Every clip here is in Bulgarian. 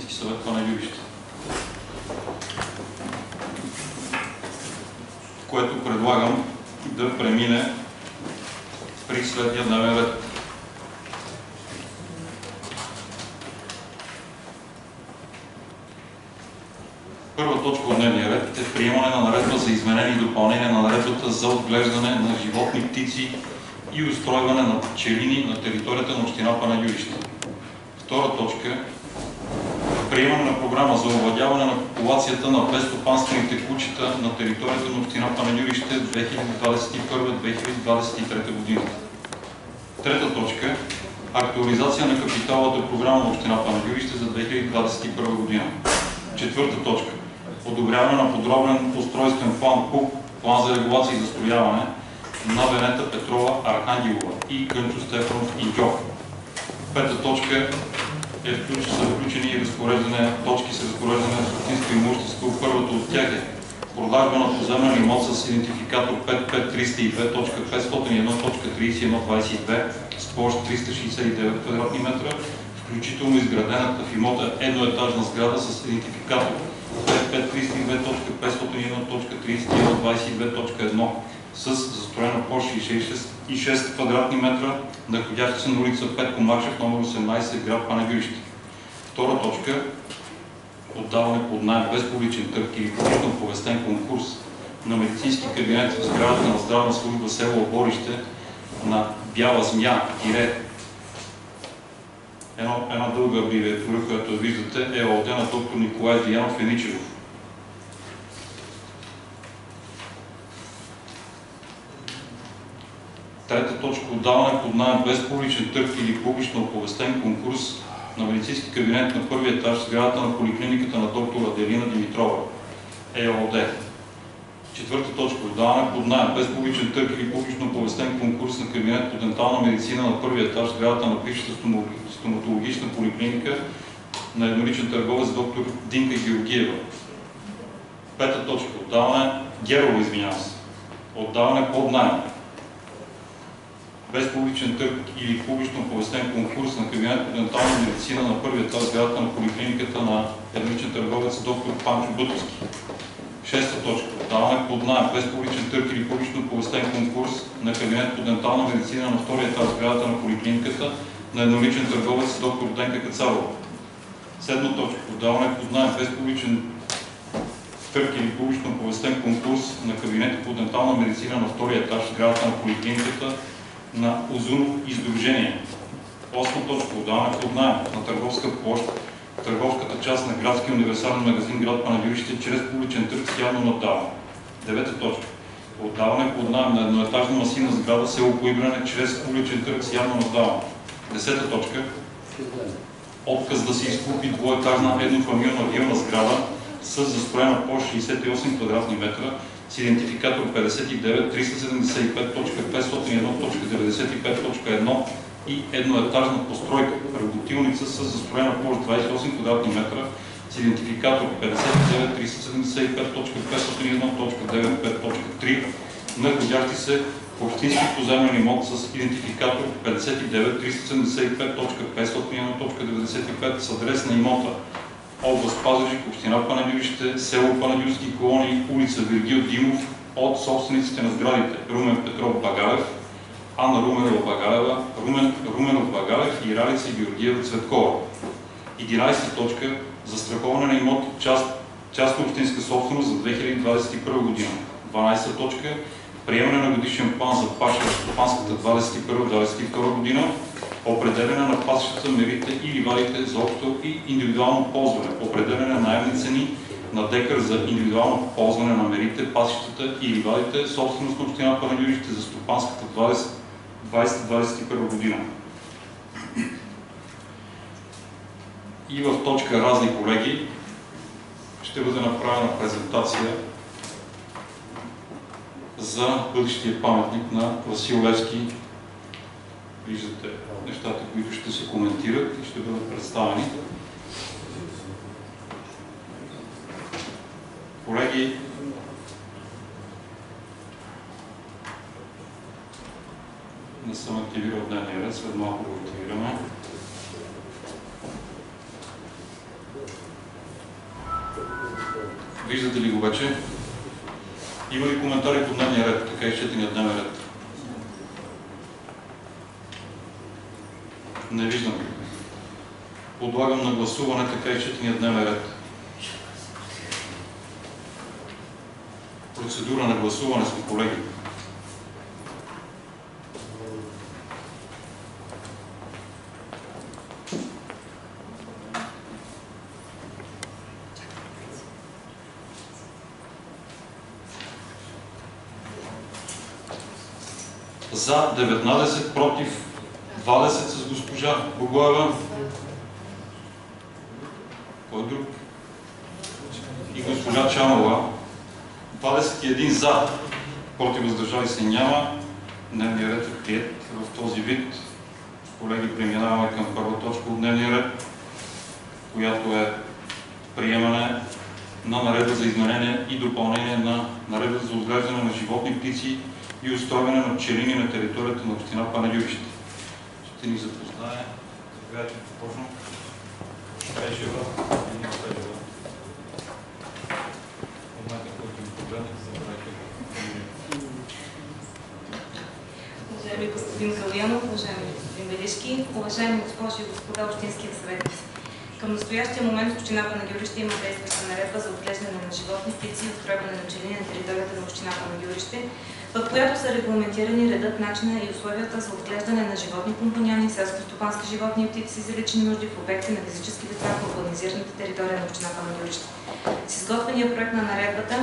Общински съвет Панагюрище, което предлагам да премине при следния дневен ред. Първа точка от дневния ред е приемане на наредба за изменение и допълнение на наредбата за отглеждане на животни, птици и устройване на пчелини на територията на община Панагюрище. Втора точка е приемане на програма за овладяване на популацията на безстопанствените кучета на територията на община Панагюрище 2021-2023 година. Трета точка е актуализация на капиталовата програма на община Панагюрище за 2021 година. Четвърта точка одобряване на подробен устройствен план ПУП, план за регулация и застрояване на Венета Петрова Архангелова и Кънчо Стефанов Инджов. Пета точка са включени и точки с разпореждане на общинско имущество. Първото от тях е продажба на поземлен имот с идентификатор 55302.501.3122 с площ 369 квадратни метра, включително изградената в имота едноетажна сграда с идентификатор 55302.501.3122.1 с застроена площ 66 квадратни метра, находяща се на улица Петко Маршев, номер 18, град Панагюрище. Втора точка отдаване под наем без публичен търг или публично оповестен конкурс на медицински кабинет в сградата на здравна служба село Оборище на Бяла змия една дълга абревиатура, която виждате, е ООД на доктор Николай Диянов Еничев. Трета точка отдаване под наем без публичен търг или публично оповестен конкурс на медицински кабинет на първия етаж в сградата на поликлиниката на доктор Аделина Димитрова, ЕОД. Четвърта точка отдаване под наем без публичен търг или публично оповестен конкурс на кабинет по дентална медицина на първия етаж в сградата на бившата стоматологична поликлиника на едноличен търговец доктор Динка Георгиева. Пета точка отдаване под наем без публичен търг или публично оповестен конкурс на кабинет по дентална медицина на първия етаж в сградата на поликлиниката на едноличен търговец доктор Панчо Бътовски. Шеста точка отдаване под наем без публичен търг или публично оповестен конкурс на кабинет по дентална медицина на втория етаж в сградата на поликлиниката на едноличен търговец доктор Денка Кацарова. Седма точка отдаване под наем без публичен търг или публично оповестен конкурс на кабинет по дентална медицина на втория етаж в сградата на поликлиниката на Озунов издружение. Осма точка отдаване под наем на търговска площ в търговската част на градски универсален магазин град Панагюрище чрез публичен търг с явно наддаване. Девета точка отдаване под наем на едноетажна масивна сграда село Поибрене чрез публичен търг с явно наддаване. Десета точка отказ да се изкупи двоетажна еднофамилна вилна сграда с застроена площ 68 квадратни метра с идентификатор 59-375.501.95.1 и едноетажна постройка, работилница с застроена площ 28 квадратни метра с идентификатор 59-375.501.95.3, находящи се в общински поземлен имот с идентификатор 59-375.501.95 с адрес на имота област Пазарджик, община Панагюрище, село Панагюрски колонии, улица Вергил Димов, от собствениците на сградите Румен Петров Багалев, Анна Руменова Багалева, Руменов Багалев и Ралица Георгиева Цветкова. 11 точка застраховане на имот частна общинска собственост за 2021 година. 12 точка приемане на годишен план за паша в стопанската 2021-2022 година, определяне на пасищата, мерите и ливадите за общо и индивидуално ползване, определяне на наемни цени на декар за индивидуално ползване на мерите, пасищата и ливадите, собственост на община Панагюрище за стопанската 2021 година. И в точка разни, колеги, ще бъде направена презентация за бъдещия паметник на Васил Левски. Виждате нещата, които ще се коментират и ще бъдат представени. Колеги, не съм активирал дневния ред, след малко го активираме. Виждате ли го вече? Има ли коментари по дневния ред, така изчетения дневен ред? Не виждам. Подлагам на гласуване така изчетения дневен ред. Процедура на гласуване сме, колеги. За 19, против 20 с госпожа Богоева. Кой друг? И госпожа Чамова. 21 за, против въздържали се няма. Дневният ред е приет в този вид. Колеги, преминаваме към първа точка от дневния ред, която е приемане на наредба за изменение и допълнение на наредба за отглеждане на животни, птици и устройване на пчелини на територията на община Панагюрище. Ще ни запознае. Заповядайте, започвам. Пежева. Уважаеми господин Калянов, уважаеми господин Белишки, уважаеми госпожи и господа общински съветници. Към настоящия момент община Панагюрище има действаща наредба за отглеждане на животни, птици и устройване на пчелини на територията на община Панагюрище, в която са регламентирани редът, начина и условията за отглеждане на животни компаньони, селскостопански животни и птици за лични нужди в обекти на физически лица в урбанизираната територия на община Панагюрище. С изготвения проект на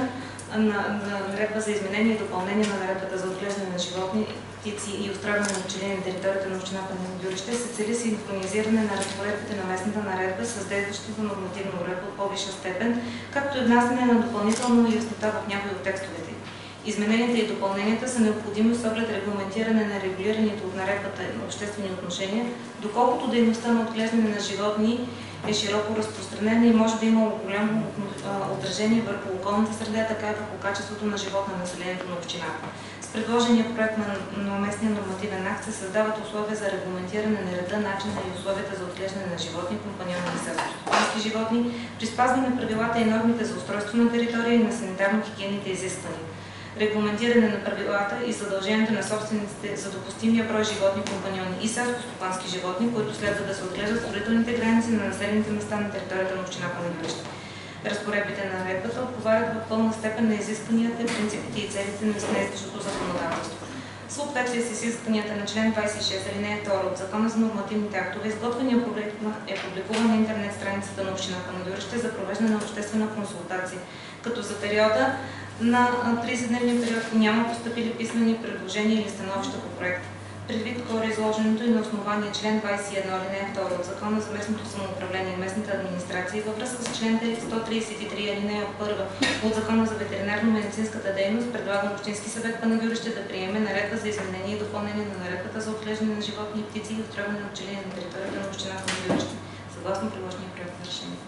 наредба за изменение и допълнение на наредбата за отглеждане на животни, птици и устройване на пчелини на територията на община Панагюрище се цели синхронизиране на разпоредбите на местната наредба с действащата нормативна уредба от по-висша степен, както и внасяне на допълнителна яснота в някои от текстовете. Измененията и допълненията са необходими с оглед регламентиране на регулираните от наредбата на обществени отношения, доколкото дейността на отглеждане на животни е широко разпространена и може да има голямо отражение върху околната среда, така и върху качеството на живот на населението на общината. С предложения проект на местния нормативен акт се създават условия за регламентиране на реда, начина и условията за отглеждане на животни, компаньони и селскостопански животни, при спазване на правилата и нормите за устройство на територия и на санитарно-хигиенните изисквания. Регламентиране на правилата и задълженията на собствениците за допустимия брой животни, компаньони и селскостопански животни, които следва да се отглеждат в строителните граници на населените места на територията на община Панагюрище. Разпоредбите на наредбата отговарят в пълна степен на изискванията, принципите и целите на действащото законодателство. В съответствие с изискванията на член 26, алинея 2 от Закона за нормативните актове, изготвеният проект е публикуван на интернет страницата на община Панагюрище за провеждане на обществена консултация, като за периода на 30-дневния период няма постъпили писмени предложения или становища по проекта. Предвид гореизложеното и на основание член 21, алинея 2 от Закона за местното самоуправление и местната администрация във връзка с член 133, алинея 1 от Закона за ветеринарно-медицинската дейност, предлага Общински съвет Панагюрище да приеме наредба за изменение и допълнение на наредбата за отглеждане на животни и птици и устройване на пчелини на територията на община Панагюрище, съгласно приложения проект на решение.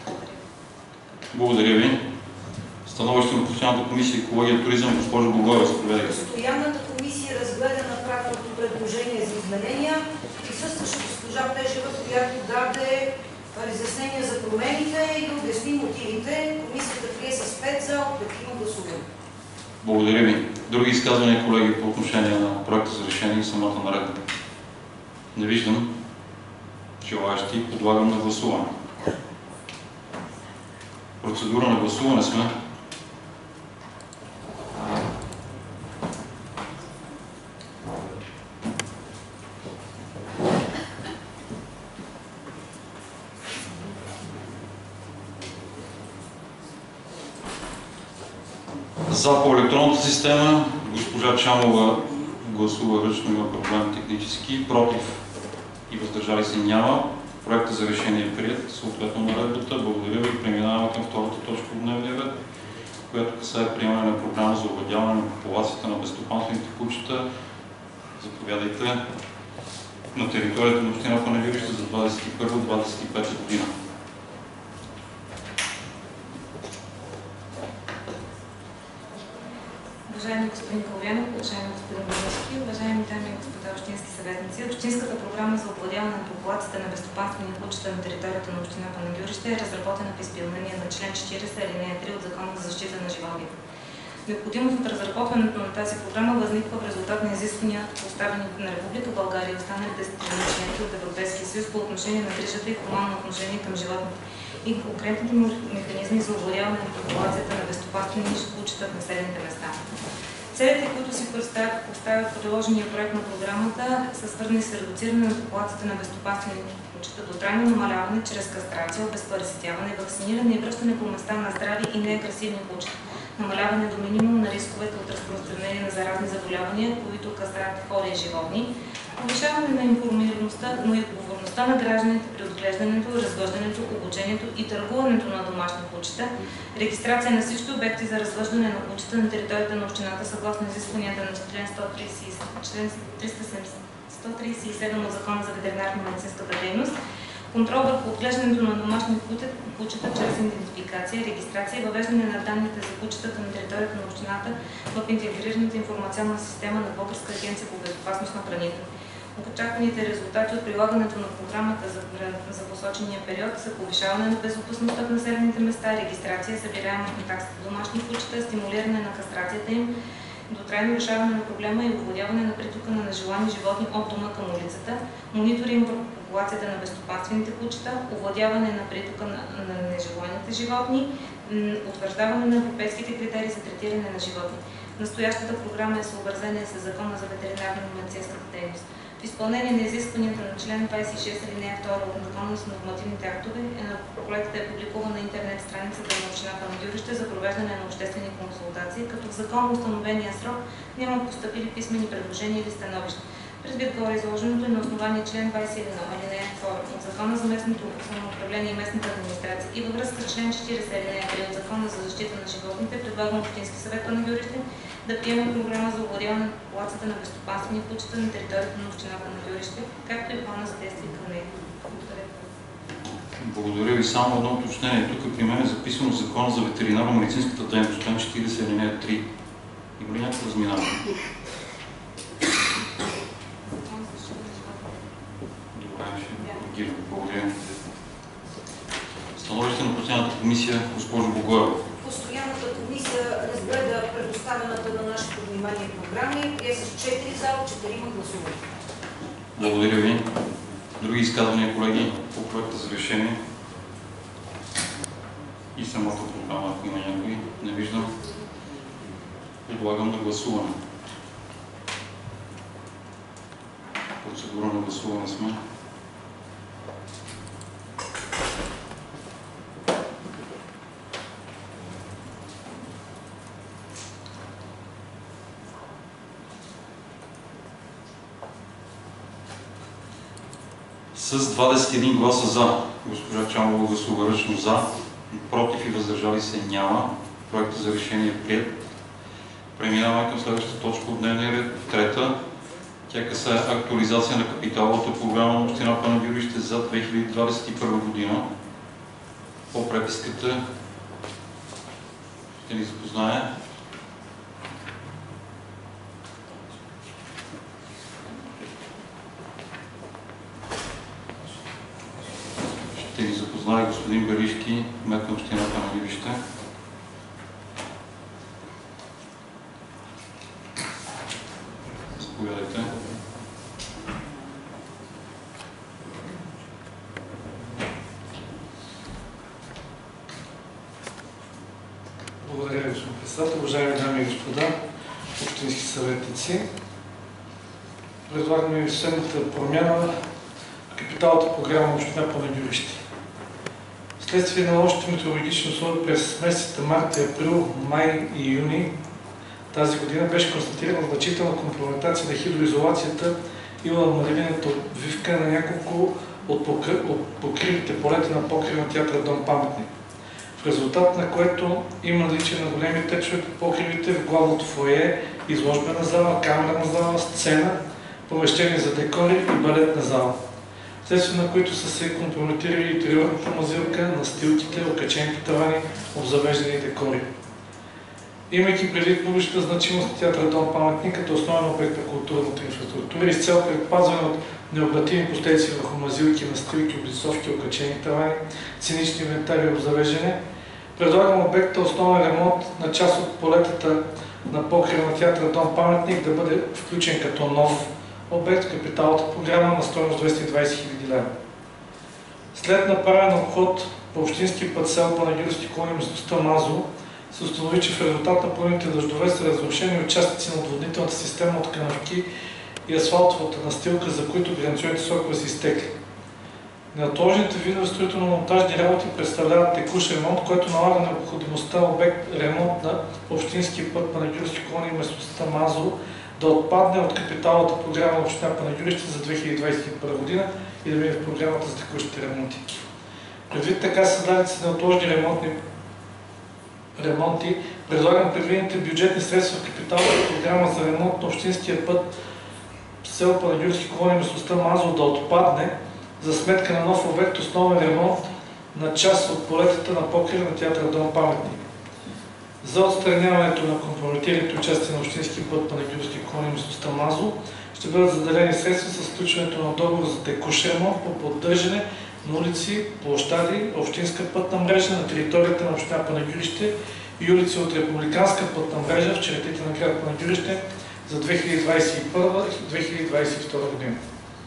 Благодаря ви. Становище на Постоянната комисия екология и туризъм, госпожо Богоева, заповядайте. Постоянната комисия разгледа направеното предложение за изменения. Присъстваше госпожа Пежева, която даде разяснения за промените и да обясни мотивите. Комисията прие с 5 за, 5 гласуване. Благодаря ви. Други изказвания, колеги, по отношение на проекта за решение и самата наредба? Не виждам желаящи. Подлагам на гласуване. Процедура на гласуване сме. За по електронната система, госпожа Чамова гласува ръчно, има проблем технически, против и въздържали се няма. Проектът за решение е прият, съответно наредбата. Благодаря ви. Преминаваме към втората точка от дневния ред, която касае приемане на програма за овладяване на популацията на безстопанствените кучета. Заповядайте на територията на община Панагюрище за 2021-2025 година. Уважаеми господин Калянов, уважаеми господин Белишки, уважаеми дами и господа общински съветници. съветници, общинската програма за овладяване на популацията на безстопанствени кучета на територията на община Панагюрище е разработена в изпълнение на член 40, алинея 3 от Закона за защита на животните. Необходимост от разработването на тази програма възниква в резултат на изисквания, поставени на Република България и останалите страни членки от Европейския съюз по отношение на грижата и хуманно отношение към животните и конкретните механизми за овладяване на популацията на безстопанствени кучета в населените места. Целите, които си поставят предложения проект на програмата, са свързани с редуциране на популацията на безстопанствени кучета до трайно намаляване чрез кастрация, обезпараситяване, вакциниране и връщане по места на здрави и неагресивни кучета, намаляване до минимум на рисковете от разпространение на заразни заболявания, които касаят хора и животни, повишаване на информираността, но и отговорността на гражданите при отглеждането, развъждането, обучението и търгуването на домашни кучета, регистрация на всички обекти за развъждане на кучета на територията на общината съгласно изискванията на член 137 от Закона за ветеринарно-медицинската дейност, контрол върху отглеждането на домашни кучета чрез идентификация, регистрация и въвеждане на данните за кучетата на територията на общината в интегрираната информационна система на Българска агенция по безопасност на храните. Очакваните резултати от прилагането на програмата за посочения период са повишаване на безопасността в населените места, регистрация, събираемост на таксите за домашни кучета, стимулиране на кастрацията им, до трайно решаване на проблема и овладяване на притока на нежелани животни от дома към улицата, мониторинг върху популацията на безстопанствените кучета, овладяване на притока на нежеланите животни, утвърждаване на европейските критерии за третиране на животни. Настоящата програма е съобразена с Закона за ветеринарно-медицинската дейност. В изпълнение на изискванията на член 26 алинея 2 от Закона за нормативните актове, проектът е публикуван на интернет страницата на община Панагюрище за провеждане на обществени консултации, като в законно установения срок няма постъпили писмени предложения или становища. Предвид горе изложеното и на основание член 21 алинея 2 от Закона за местното самоуправление и местната администрация и във връзка с член 40 алинея 3 от Закона за защита на животните, предлагам Общински съвет Панагюрище да приеме програма за овладяване на популацията на безстопанствени кучета на територията на община Панагюрище, както и плана за действие към него. Благодаря ви. Само едно уточнение. Тук при мен е записано в Закона за ветеринарно-медицинската дейност, член 40 алинея 3. Има ли някакво разминаване? Благодаря. Становище на постоянната комисия, госпожо Богоева. Постоянната комисия разгледа предоставената на нашето внимание програма и прие с 4 за, 4 гласували. Благодаря ви. Други изказвания, колеги, по проекта за решение? И самата програма, ако има някой, не виждам. Предлагам на гласуване. Процедура на гласуване сме. С 21 гласа за, госпожа Чамова гласува ръчно за, против и въздържали се няма. Проектът за решение е приет. Преминаваме към следващата точка от дневния ред, трета. Тя касае актуализация на капиталовата програма на община Панагюрище за 2021 година. По преписката ще ни запознае господин Белишки, кмет на община Панагюрище. Заповядайте. Благодаря, господин председател. Уважаеми дами и господа, общински съветници, предлагаме следната промяна в капиталната програма на община Панагюрище. Вследствие на лошите метеорологични условия през месеците март, април, май и юни тази година беше констатирана значителна компрометация на хидроизолацията и намалената обвивка на няколко от покривите полета на покрива театър Дом Паметник, в резултат на което има наличие на големи течове по покривите в главното фоайе, изложбена зала, камерна зала, сцена, помещение за декори и балетна зала, вследствие на които са се компрометирали интериорната мазилка, настилките, окачените тавани, обзавеждани декори. Имайки предвид публичната значимост на театър Дом паметник като основен обект на културната инфраструктура и с цел предпазване от необратими последици върху мазилки, настилки, облицовки, окачени тавани, цинични инвентари и обзавеждане, предлагам обекта основен ремонт на част от полетата на покрива на театър Дом паметник да бъде включен като нов обект в капиталната програма на стойност 220 000 лв. След направен обход по общински път село Панагюрски клон и местността Мазо се установи, че в резултат на пълните дъждове са разрушени участъци на отводнителната система от канавки и асфалтовата настилка, за които гаранционните срокове са изтекли. Неотложните видове строително-монтажни работи представляват текущ ремонт, който налага необходимостта обект ремонт на общински път Панагюрски клон и местността Мазо да отпадне от капиталната програма на община Панагюрище за 2021 година и да мине в програмата за текущите ремонти. Предвид така създадените се неотложни ремонти, предлагам предвидените бюджетни средства в капиталната програма за ремонт на общинския път село Панагюрски клон и местността Мазо да отпадне за сметка на нов обект основен ремонт на част от полетата на покрива на театър Дом паметник. За отстраняването на компрометираните участия на общински път Панагюрски клон и местността Мазо ще бъдат заделени средства с включването на договор за текущ ремонт по поддържане на улици, площади, общинска пътна мрежа на територията на община Панагюрище и улици от републиканска пътна мрежа в чертите на град Панагюрище за 2021-2022 година.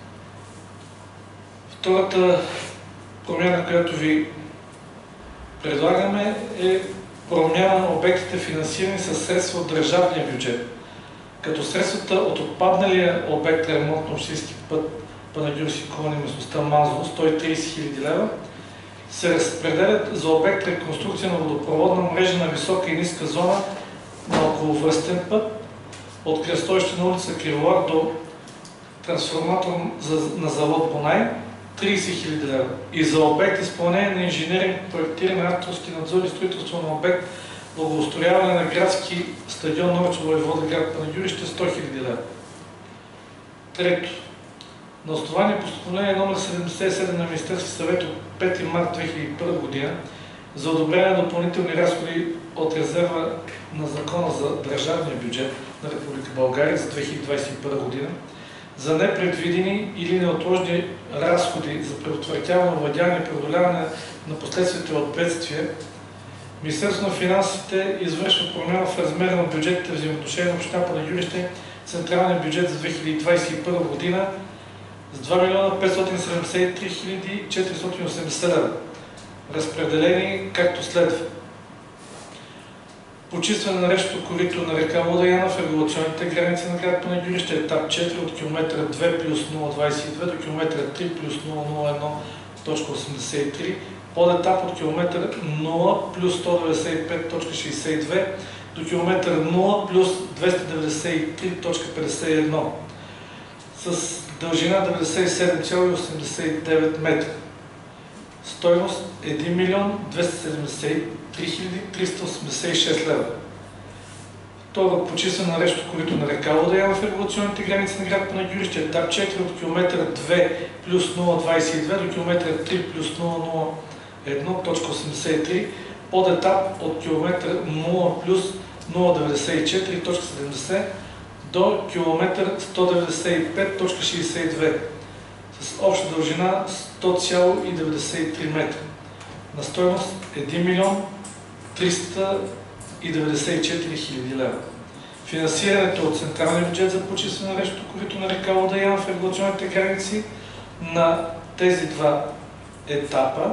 Втората промяна, която ви предлагаме, е промяна на обектите, финансирани със средства от държавния бюджет, като средствата от отпадналия обект ремонт на общински път Панагюрски клон и местността Мазо 130 000 лв. се разпределят за обект реконструкция на водопроводна мрежа на висока и ниска зона на околовръстен път от кръстовище на улица Криволар до трансформатор на завод Бонай 30 000 лв. И за обект изпълнение на инженеринг, проектиране, авторски надзор и строителство на обект благоустрояване на градски стадион Норчо Воевода град Панагюрище 100 000 лв. Трето. На основание постановление номер 77 на Министерския съвет от 5 март 2001 година за одобрение на допълнителни разходи от резерва на Закона за държавния бюджет на Република България за 2021 година за непредвидени или неотложни разходи за предотвратяване, овладяване и преодоляване на последствията от бедствия, Министерството на финансите извършва промяна в размера на бюджетните взаимоотношения на община Панагюрище, централния бюджет за 2021 година с 2 573 480 лв. Разпределени както следва. Почистване на речното корито на река Вода Яна в регулационните граници на град Панагюрище, етап 4 от км 2 плюс 022 до км 3 плюс 001.83, подетап от км 0 плюс 195.62 до км 0 плюс 293.51 с дължина 97,89 метра. Стойност 1 273 386 лв. Второ, почистване на речното корито на река Вода Яна в регулационните граници на град Панагюрище, етап 4 от км 2 плюс 022 до км 3 плюс 001.83, подетап от км 0 плюс 094.70 до км 195.62 с обща дължина 100,93 метра на стойност 1 394 000 лв. Финансирането от централния бюджет за почистване на речното корито на река Вода Яна в регулационните граници на тези два етапа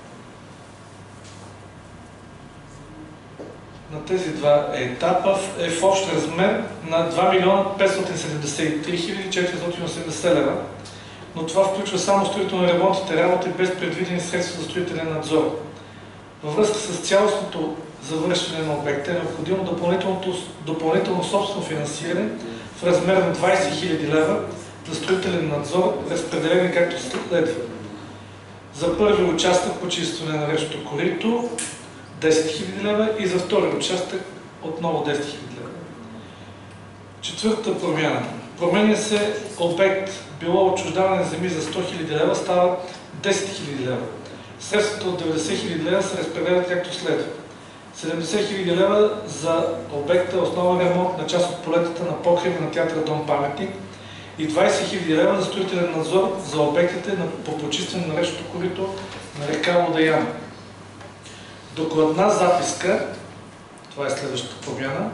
е в общ размер на 2 573 480 лв. Но това включва само строително-ремонтните работи без предвидени средства за строителен надзор. Във връзка с цялостното завършване на обекта е необходимо допълнително собствено финансиране в размер на 20 000 лв. за строителен надзор, разпределени както следва. За първи участък почистване на речното корито 10 000 лв. и за втори участък отново 10 000 лв. Четвърта промяна. Променя се обект било отчуждаване на земи за 100 000 лв. става 10 000 лв. Средствата от 90 000 лв. се разпределят както следва. 70 хил. лв. за обекта основен ремонт на част от полетата на покрива на театъра Дом Паметник и 20 хил. лв. за строителен надзор за обектите по почистване на речното корито на река Лодаяна. Докладна записка, това е следващата промяна,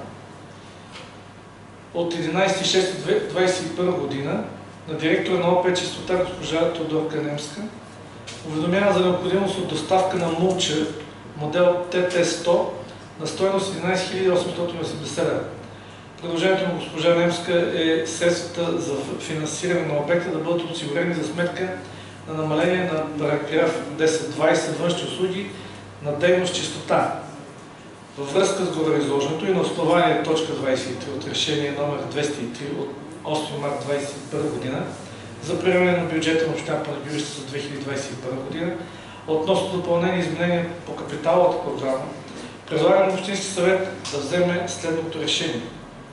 от 11.06.2021 година на директора на ОП Чистота госпожа Тодорка Немска уведомява за необходимост от доставка на мулча модел ТТ-100 на стойност 11 880 лв. Предложението на госпожа Немска е средствата за финансиране на обекта да бъдат осигурени за сметка на намаление на параграф 10.20 външни услуги на дейност чистота. Във връзка с гореизложеното и на основание точка 23 от решение номер 203 от 8 март 2021 година за приемане на бюджета на община Панагюрище за 2021 година относно допълнение и изменение по капиталовата програма, предлага на Общински съвет да вземе следното решение.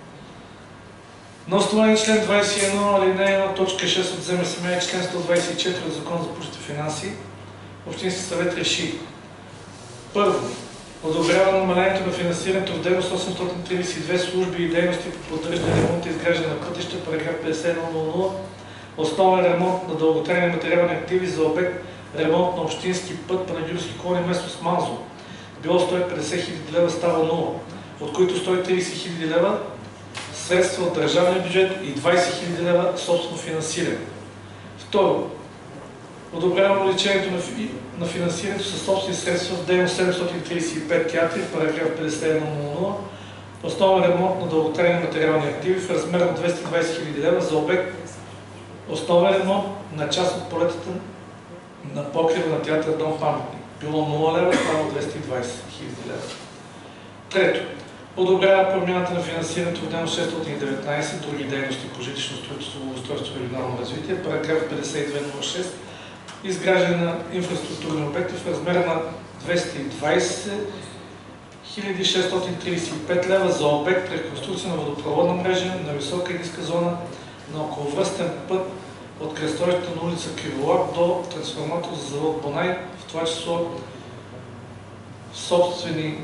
На основание член 21, алинея 1, точка 6 от ЗМСМ и член 124 от Закон за публичните финанси, Общински съвет реши: първо, одобрява намалението на финансирането в дейност 832 служби и дейности по поддържане, ремонт и изграждане на пътища, параграф 5100, основен ремонт на дълготрайни материални активи за обект ремонт на общински път Панагюрски клон и местност Манзо. Било 150 хил. лв. става 0, от които 130 хил. лв. средства от държавния бюджет и 20 хил. лв. собствено финансиране. Второ, одобрява увеличението на финансирането със собствени средства в дейност 735 театри, параграф 5100, основен ремонт на дълготрайни материални активи в размер на 220 хил. лв. за обект основен ремонт на част от полетата на покрива на театър Дом Паметник. Било 0 лв. става 220 хил. лв. Трето, одобрява промяната на финансирането в дейност 619 други дейности по жилищно строителство, благоустройство и регионално развитие, параграф 5206, изграждане на инфраструктурни обекти в размер на 220 635 лв. за обект реконструкция на водопроводна мрежа на висока и ниска зона на околовръстен път от кръстовището на улица Криволап до трансформатор за завод Бонай, в това число собствени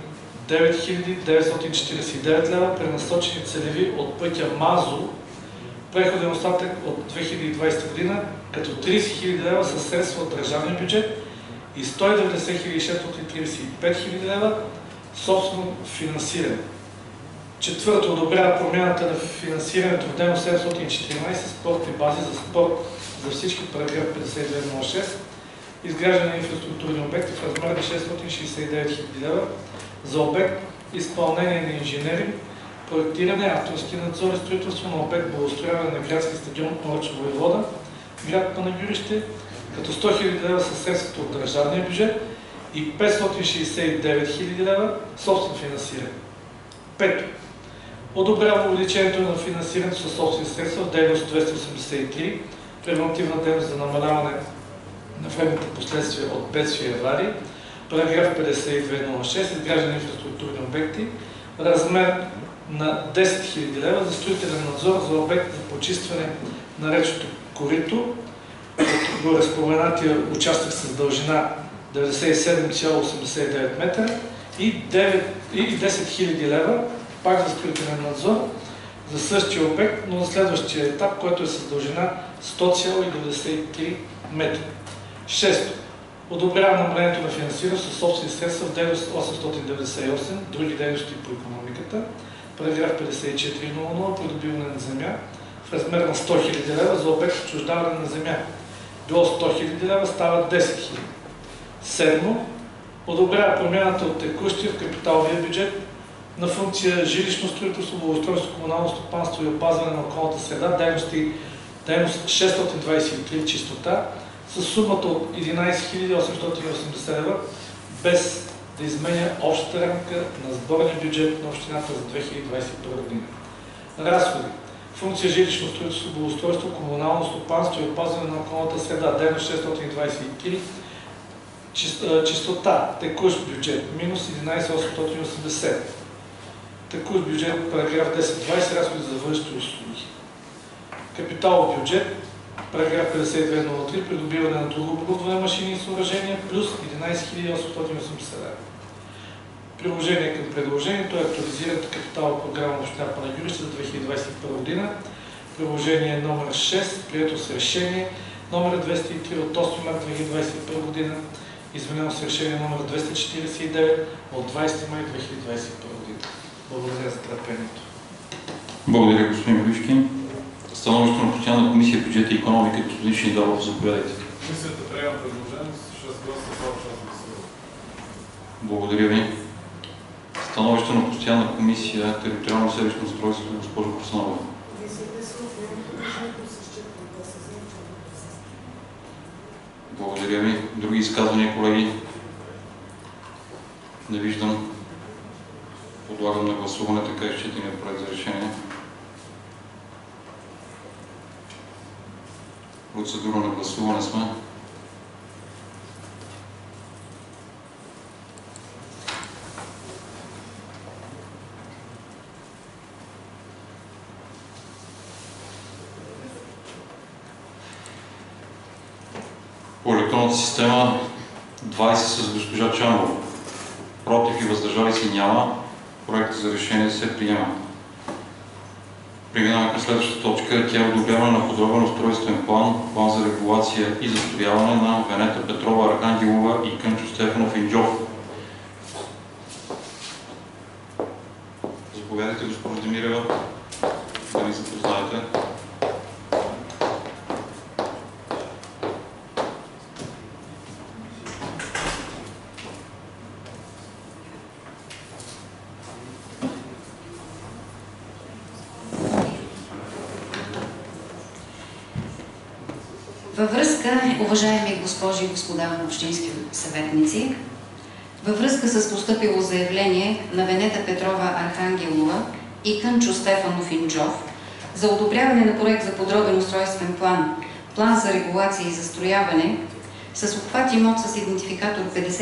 9949 лв. пренасочени целеви от пътя Мазо, преходен остатък от 2020 година, като 30 хил. лв. са средства от държавния бюджет и 190 635 хил. лв. собствено финансиране. Четвърто, одобрява промяната на финансирането в дейност 714 спортни бази за спорт за всички, параграф 5206, изграждане на инфраструктурни обекти в размер на 669 хил. лв. за обект изпълнение на инженеринг, проектиране, авторски надзор и строителство на обект благоустрояване на градски стадион Орча Воевода, град Панагюрище, като 100 хил. лв. със средствата от държавния бюджет и 569 хил. лв. собствено финансиране. Пето, одобрява увеличението на финансирането със собствени средства в дейност 283, превентивна дейност за намаляване на вредните последствия от бедствия и аварии, параграф 5206, изграждане на инфраструктурни обекти, размер на 10 хил. лв. за строителен надзор за обект за почистване на речното корито, като гореспоменатия участък с дължина 97,89 метра и 10 хил. лв. пак за строителен надзор за същия обект, но за следващия етап, който е с дължина 100,93 метра. Шесто, одобрява намалението на финансиране със собствени средства в дейност 898, други дейности по икономиката, параграф 5400, придобиване на земя в размер на 100 хил. лв. за обект отчуждаване на земя. Било 100 хил. лв. става 10 хил. Седмо, одобрява промяната от текущия в капиталовия бюджет на функция жилищно строителство, благоустройство, комунално стопанство и опазване на околната среда, дейност 623 чистота, с сумата от 11 880 лв. без да изменя общата рамка на сборния бюджет на общината за 2021 година. Разходи. Функция жилищно строителство, благоустройство, комунално стопанство и опазване на околната среда, дейност 623, чистота, текущ бюджет, минус 11 880. Текущ бюджет, параграф 10-20, разходи за външни услуги. Капиталов бюджет, параграф 5203, придобиване на друго оборудване, машини и съоръжения, плюс 11 880 лв. Приложение към предложението е актуализираната капиталова програма Община Панагюрище за 2021 година. Приложение номер 6, прието с решение номер 203 от 8 марта 2021 година, изменено с решение номер 249 от 20 май 2021 година. Благодаря за търпението. Благодаря, господин Милишкин. Становището на постоянна комисия бюджет и икономика, господин Шиндалов, заповядайте. Комисията приема предложение с 6 гласа за, 6 гласа. Благодаря ви. Становище на постоянна комисия териториално селищно устройство, госпожо Коснова. Благодаря ви. Други изказвания, колеги? Не виждам. Подлагам на гласуване така изчетения проект за решение. Процедура на гласуване сме. По електронната система 20 с госпожа Чанова. Против и въздържали се няма. Проектът за решение се приема. Преминаваме към следващата точка. Тя е одобряване на подробен устройствен план, план за регулация и застрояване на Венета Петрова, Архангелова и Кънчо Стефанов Инджов. Заповядайте, госпожо Демирева, да ни запознаете. Във връзка, уважаеми госпожи и господа общински съветници, във връзка с постъпило заявление на Венета Петрова Архангелова и Кънчо Стефанов Инджов за одобряване на проект за подробен устройствен план, план за регулация и застрояване с обхват имот с идентификатор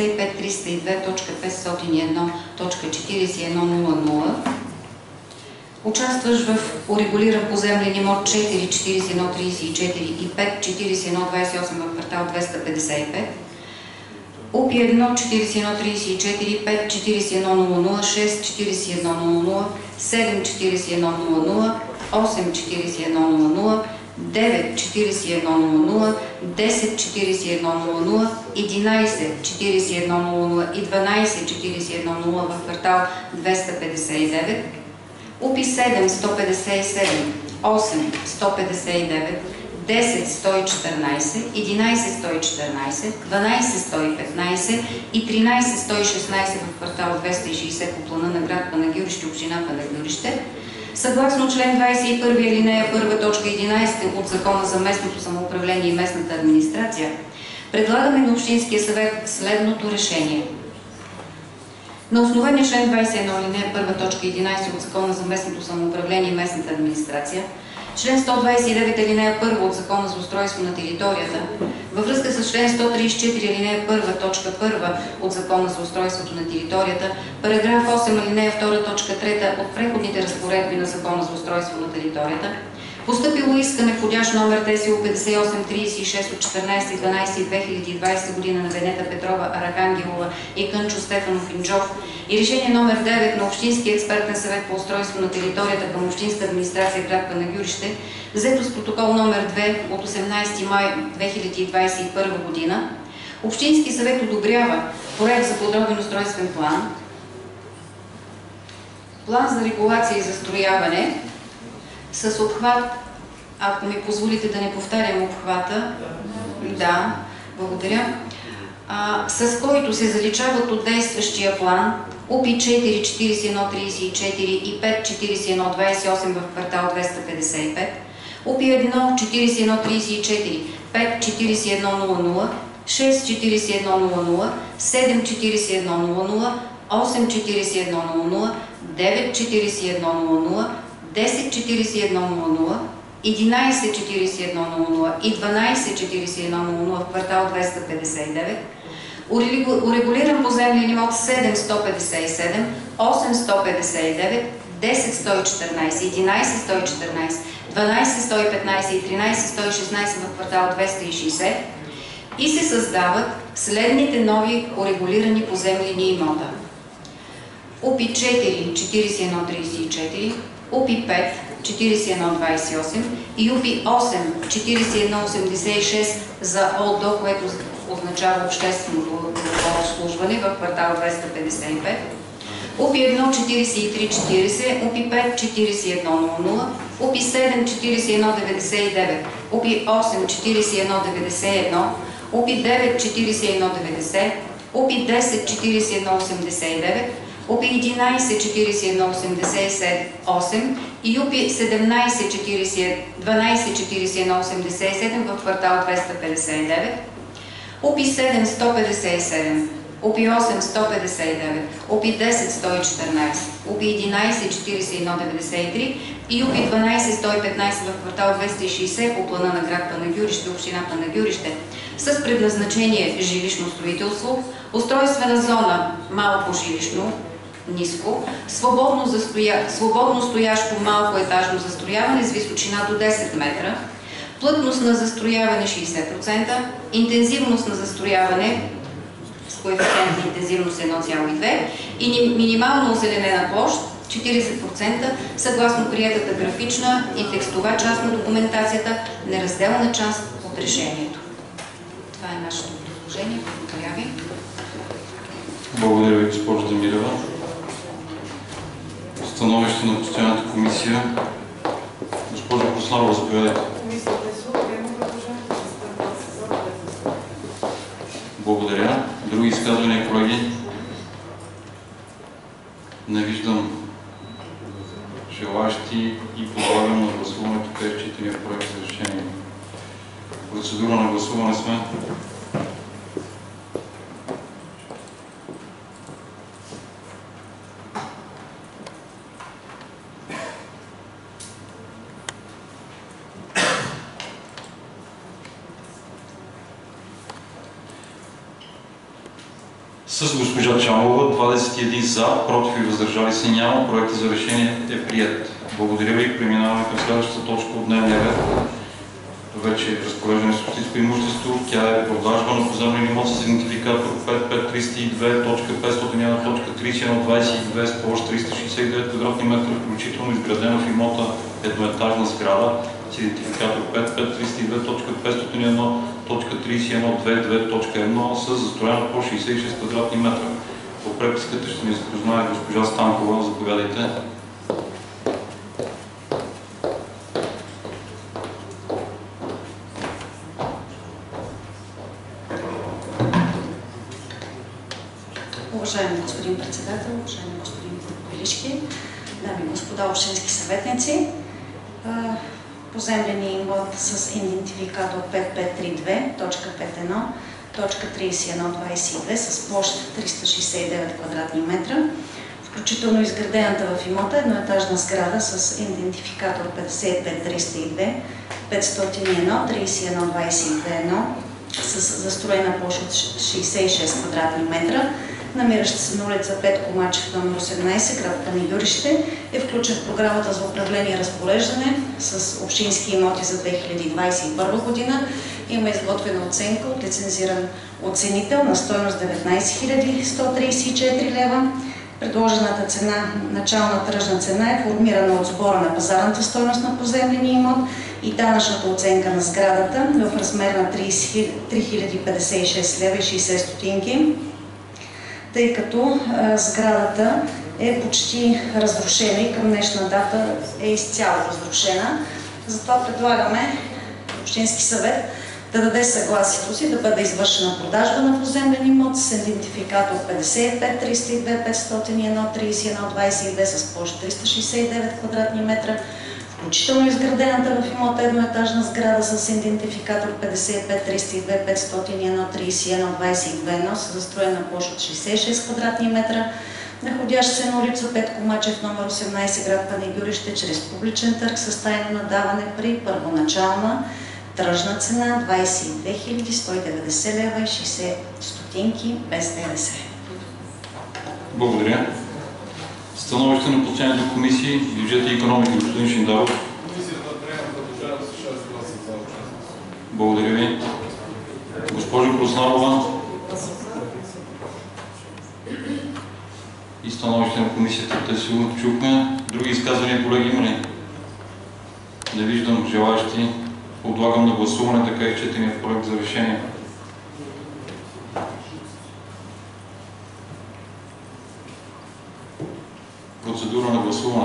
55302.501.4100, участваш в урегулиран поземлен имот 44134 и 54128 в квартал 255, УПИ 1 4134, 5 4100, 6 4100, 7 4100, 8 4100, 9 4100, 10 4100, 11 4100 и 12 4100 в квартал 259, УПИ 7 157, 8 159, 10 114, 11 114, 12 115 и 13 116 в квартал 260 по плана на град Панагюрище, община Панагюрище, съгласно член 21 алинея 1 точка 11 от Закона за местното самоуправление и местната администрация, предлагаме на Общинския съвет следното решение. На основание член 21 алинея 1 точка 11 от Закона за местното самоуправление и местната администрация, член 129 алинея 1 от Закона за устройство на територията, във връзка с член 134 алинея 1 точка 1 от Закона за устройството на територията, параграф 8 алинея 2 точка 3 от преходните разпоредби на Закона за устройство на територията, постъпило искане входящ номер ТСУ 5836 от 14.12.2020 година на Венета Петрова Архангелова и Кънчо Стефанов Инджов и решение номер 9 на Общинския експертен съвет по устройство на територията към Общинска администрация град Панагюрище, взето с протокол номер 2 от 18 май 2021 година, Общински съвет одобрява проект за подробен устройствен план, план за регулация и застрояване с обхват, ако ми позволите да не повтарям обхвата, да, благодаря, с който се заличават от действащия план УПИ 4 4134 и 5 4128 в квартал 255, УПИ 1 4134, 5 4100, 6 4100, 7 4100, 8 4100, 9 4100, 10 4100, 11 4100 и 12 4100 в квартал 259, урегулиран поземлен имот 7 157, 8 159, 10 114, 11 114, 12 115 и 13 116 в квартал 260 и се създават следните нови урегулирани поземлени имота. УПИ 4 4134, УПИ 5 4128 и УПИ 8 4186 за ОДО, което означава обществено обслужване в квартал 255, УПИ 1 4340, УПИ 5 4100, УПИ 7 4199, УПИ 8 4191, УПИ 9 4190, УПИ 10 4189, УПИ 11 4188 и УПИ 12 4187 в квартал 259, УПИ 7 157, УПИ 8 159, УПИ 10 114, УПИ 11 4193 и УПИ 12 115 в квартал 260 по плана на град Панагюрище, община Панагюрище, с предназначение жилищно строителство, устройствена зона малко жилищно, ниско, свободно стоящо малко етажно застрояване с височина до 10 метра, плътност на застрояване 60%, интензивност на застрояване с коефициент на интензивност 1,2 и минимално озеленена площ 40%, съгласно приетата графична и текстова част на документацията, неразделна част от решението. Това е нашето предложение. Благодаря ви. Благодаря ви, госпожо Демирова. Становище на постоянната комисия. Госпожо Коснарова, заповядайте. Благодаря. Други изказвания, колеги? Не виждам желащи и подлагам на гласуване така изчитания проект за решение. Процедура на гласуване сме. С госпожа Чамова, 21 за, против и въздържали се няма. Проектът за решение е прият. Благодаря ви. Преминаваме към следващата точка от дневния ред. Вече е разпореждане с общинско имущество. Тя е продажба на поземлен имот с идентификатор 55302.501.3122 с площ 369 квадратни метра, включително изградена в имота едноетажна сграда с идентификатор 55302.501.3122.1 с застроена по 66 квадратни метра. По преписката ще ни запознае госпожа Станкова. Заповядайте. Уважаеми господин председател, уважаеми господин Белишки, дами и господа общински съветници, поземлени имот с идентификатор 5532.51.3122 с площ 369 квадратни метра, включително изградената в имота едноетажна сграда с идентификатор 55301.3122.1 с застроена площ от 66 квадратни метра, намиращ се на улица Петко Мачев, номер 18, град Панагюрище, е включен в програмата за управление и разпореждане с общински имоти за 2021 година. Има изготвена оценка от лицензиран оценител на стойност 19 134 лева. Предложената цена, начална тръжна цена е формирана от сбора на пазарната стойност на поземления имот и данъчната оценка на сградата в размер на 3056 лева и 60 стотинки. Тъй като сградата е почти разрушена и към днешна дата е изцяло разрушена. Затова предлагаме Общински съвет да даде съгласието си да бъде извършена продажба на поземлен имот с идентификатор 55-302-501-3122 с площ 369 квадратни метра, включително изградената в имота едноетажна сграда с идентификатор 55-302-501-3122 с застроена площ от 66 квадратни метра, находящ се на улица Петко Мачев, номер 18, град Панагюрище, чрез публичен търг с тайно надаване при първоначална тръжна цена 22 190 лева и 60 стотинки без ДДС. Благодаря. Становище на постоянните комисии, бюджет и икономика, господин Шиндаров. Комисията приема предложението с 6 гласа за участие. Благодаря ви. Госпожо Коснарова. и становище на комисията. Те сигурно чухме. Други изказвания, колеги, има ли? Не виждам желаящи. Подлагам на гласуване така изчетения проект за решение. Процедура на гласуване.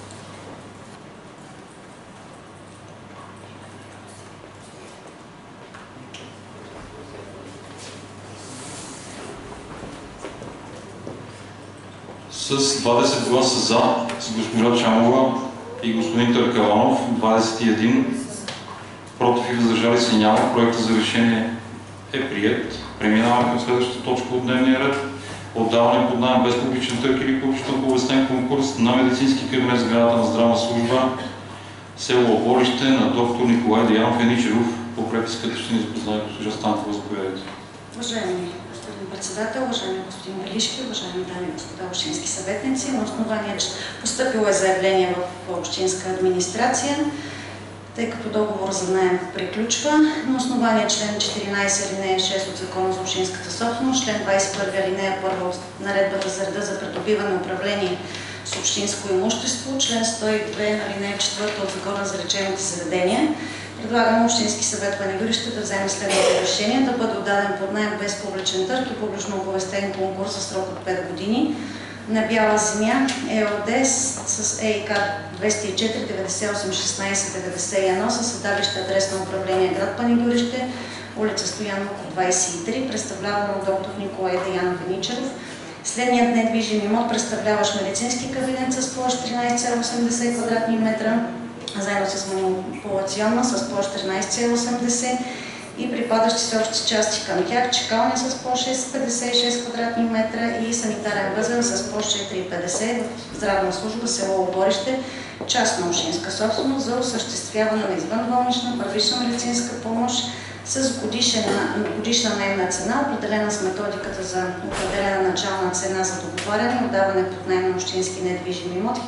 С 20 гласа за, с госпожа Чамова и господин Търкаланов, 21, против и въздържали се няма. Проектът за решение е приет. Преминаваме към следващата точка от дневния ред. Отдаване под наем без публичен търг или публично оповестен конкурс на медицински кабинет в сградата на здравна служба село Оборище на доктор Николай Деянов Еничеров. По преписката ще ни запознае госпожа Станкова. Заповядайте. Уважаеми господин председател, уважаеми господин Белишки, уважаеми дами и господа общински съветници, на основание, че постъпило е заявление в общинска администрация, тъй като договор за наем приключва, на основание член 14 алинея 6 от Закона за общинската собственост, член 21 алинея 1 от Наредбата за реда за придобиване, управление с общинско имущество, член 102 алинея 4 от Закона за лечебните заведения, предлагаме Общински съвет Панагюрище да вземе следното решение: да бъде отдаден под наем без публичен търг и публично оповестен конкурс за срок от 5 години на Бяла земя ЕОД с ЕИК 204 98 16 91 със седалище адрес на управление град Панагюрище, улица Стоянов 23, представлявано от доктор Николай Деянов Еничеров. Следният недвижим имот, представляващ медицински кабинет с площ 13,80 квадратни метра, заедно с манипулационна с площ 13,80 и припадащи се общи части към тях, чекалня с площ 656 квадратни метра и санитарен възел с площ 450 в здравна служба село Оборище, частна общинска собственост, за осъществяване на извънболнична първична медицинска помощ с годишна наемна цена, определена с методиката за определена начална цена за договаряне и отдаване под наем на общински недвижим имот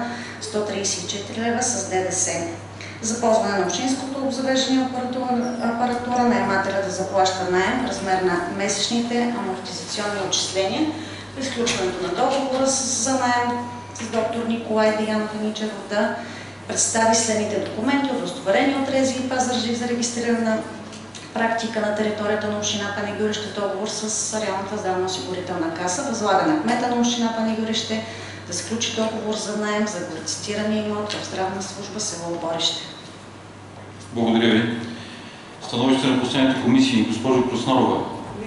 1134 лева с ДДС. За ползване на общинското обзавеждане апаратура наемателя да заплаща наем в размер на месечните амортизационни отчисления. При изключването на договора за наем с доктор Николай Деянов Еничеров да представи следните документи: удостоверение от РЗИ и Пазарджик за регистрирана практика на територията на община Панагюрище, договор с районната здравноосигурителна каса, възлага на кмета на община Панагюрище да сключи договор за наем за горецитирания имот в здравна служба село Оборище. Благодаря ви. Становище на последните комисии. Госпожо Краснарова.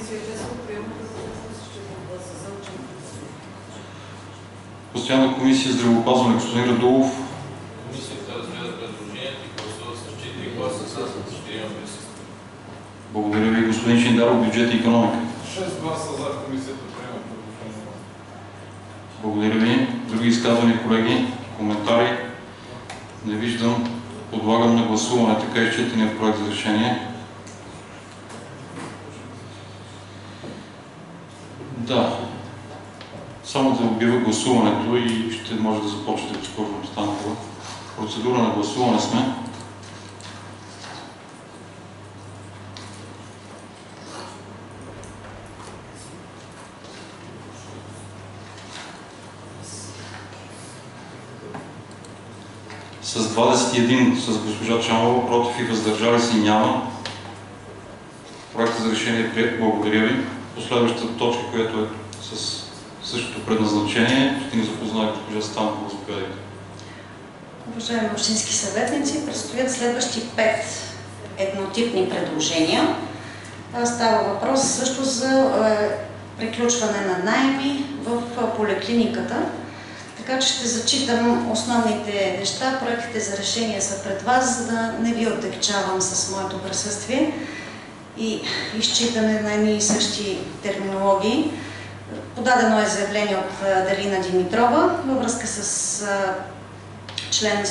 Постоянна комисия здравеопазване. Господин Радулов. Комисията разгледа предложението и гласува с 4 гласа за, 4 присъствия. Благодаря ви. Господин Шиндаров, бюджет и икономика. 6 гласа за, комисията приема предложението. Благодаря ви. Други изказвания, колеги? Коментари? Не виждам. Подлагам на гласуване така изчетения проект за решение. Да. Само да обявя гласуването и ще може да започнете, госпожо Станкова. Процедура на гласуване сме. С 21 с госпожа Чамова, против и въздържали се няма. Проектът за решение е приет. Благодаря ви. Последващата точка, която е с същото предназначение, ще ни запознае госпожа Станкова. Заповядайте. Уважаеми общински съветници, предстоят следващи 5 еднотипни предложения. Става въпрос също за приключване на наеми в поликлиниката. Така че ще зачитам основните неща. Проектите за решение са пред вас, за да не ви отегчавам с моето присъствие и изчитане на едни и същи терминологии. Подадено е заявление от Дарина Димитрова във връзка с член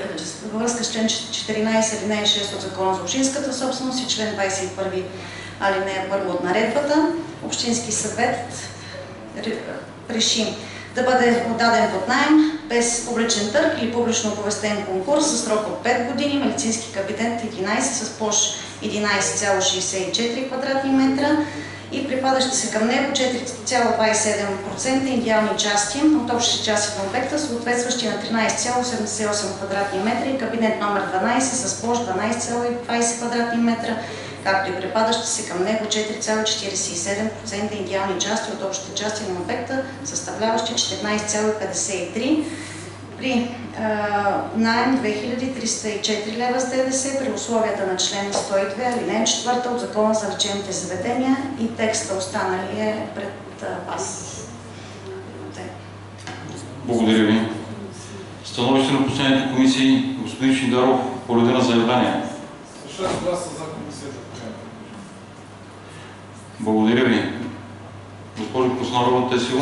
14 алинея 6 от Закона за общинската собственост и член 21 алинея 1 от Наредбата. Общински съвет реши да бъде отдаден под наем без публичен търг или публично оповестен конкурс за срок от 5 години медицински кабинет 11 с площ 11,64 квадратни метра и припадащи се към него 4,27% идеални части от общите части на обекта, съответстващи на 13,88 квадратни метра и кабинет номер 12 с площ 12,20 квадратни метра, както и припадащи се към него 4,47% идеални части от общите части на обекта, съставляващи 14,53 при наем 2304 лева с ДДС при условията на член 102, алинея 4 от Закона за лечебните заведения и текста останали е пред вас. Благодаря ви. Становище на постоянните комисии, господин Шиндаров, по реда на заявление. 6 гласа за комисията. Благодаря ви. Госпожо Краснарова, Тесил.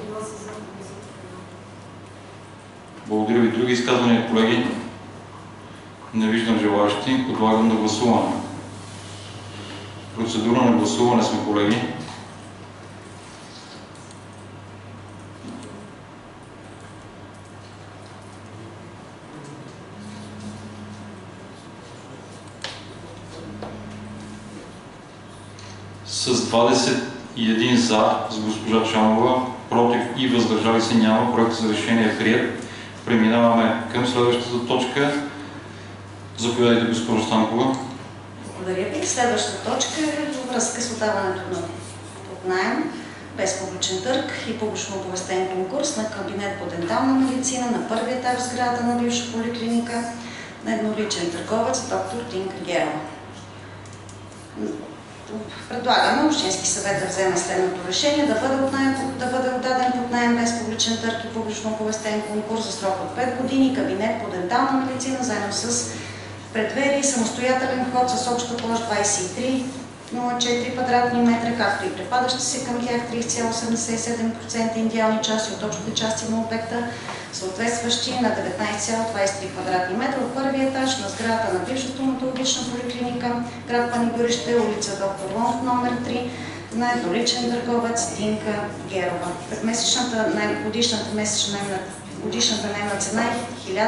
Благодаря ви. Други изказвания, колеги? Не виждам желащи. Подлагам на гласуване. Процедура на гласуване сме, колеги. С 21 за, с госпожа Чанова, против и въздържали се няма. Проект за решение е приет. Преминаваме към следващата точка. Заповядайте, госпожо Станкова. Благодаря ви. Следващата точка е във връзка с отдаването на под наем без публичен търг и публично оповестен конкурс на кабинет по дентална медицина на първия етаж в сградата на бивша поликлиника на едноличен търговец доктор Тинка Герова. Предлагаме Общински съвет да вземе следното решение да бъде отдаден под наем без публичен търг и публично оповестен конкурс за срок от 5 години кабинет по дентална медицина, заедно с предверие и самостоятелен вход с обща площ 23,04 квадратни метра, както и припадащи се към тях 30,87% идеални части от общите части на обекта, съответстващи на 19,23 квадратни метра от първия етаж на сградата на бивша стоматологична поликлиника, град Панигюрище, улица Доктор Лонг, номер 3, на едноличен търговец Тинка Герова. Годишната наемна цена е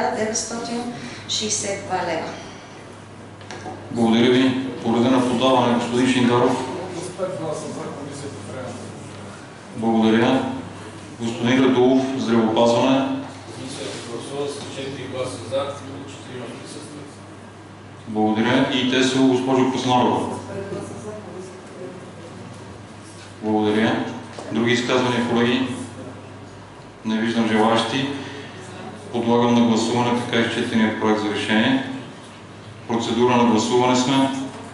1962 лева. Благодаря ви. По реда на подаване, господин Шиндаров. Благодаря. Господин Радулов, здравеопазване. Комисията гласува с 4 гласа за, 4 присъстват. Благодаря. И те са госпожо Краснарова. Благодаря. Други изказвания, колеги? Не виждам желащи. Подлагам на гласуване така изчетения проект за решение. Процедура на гласуване сме.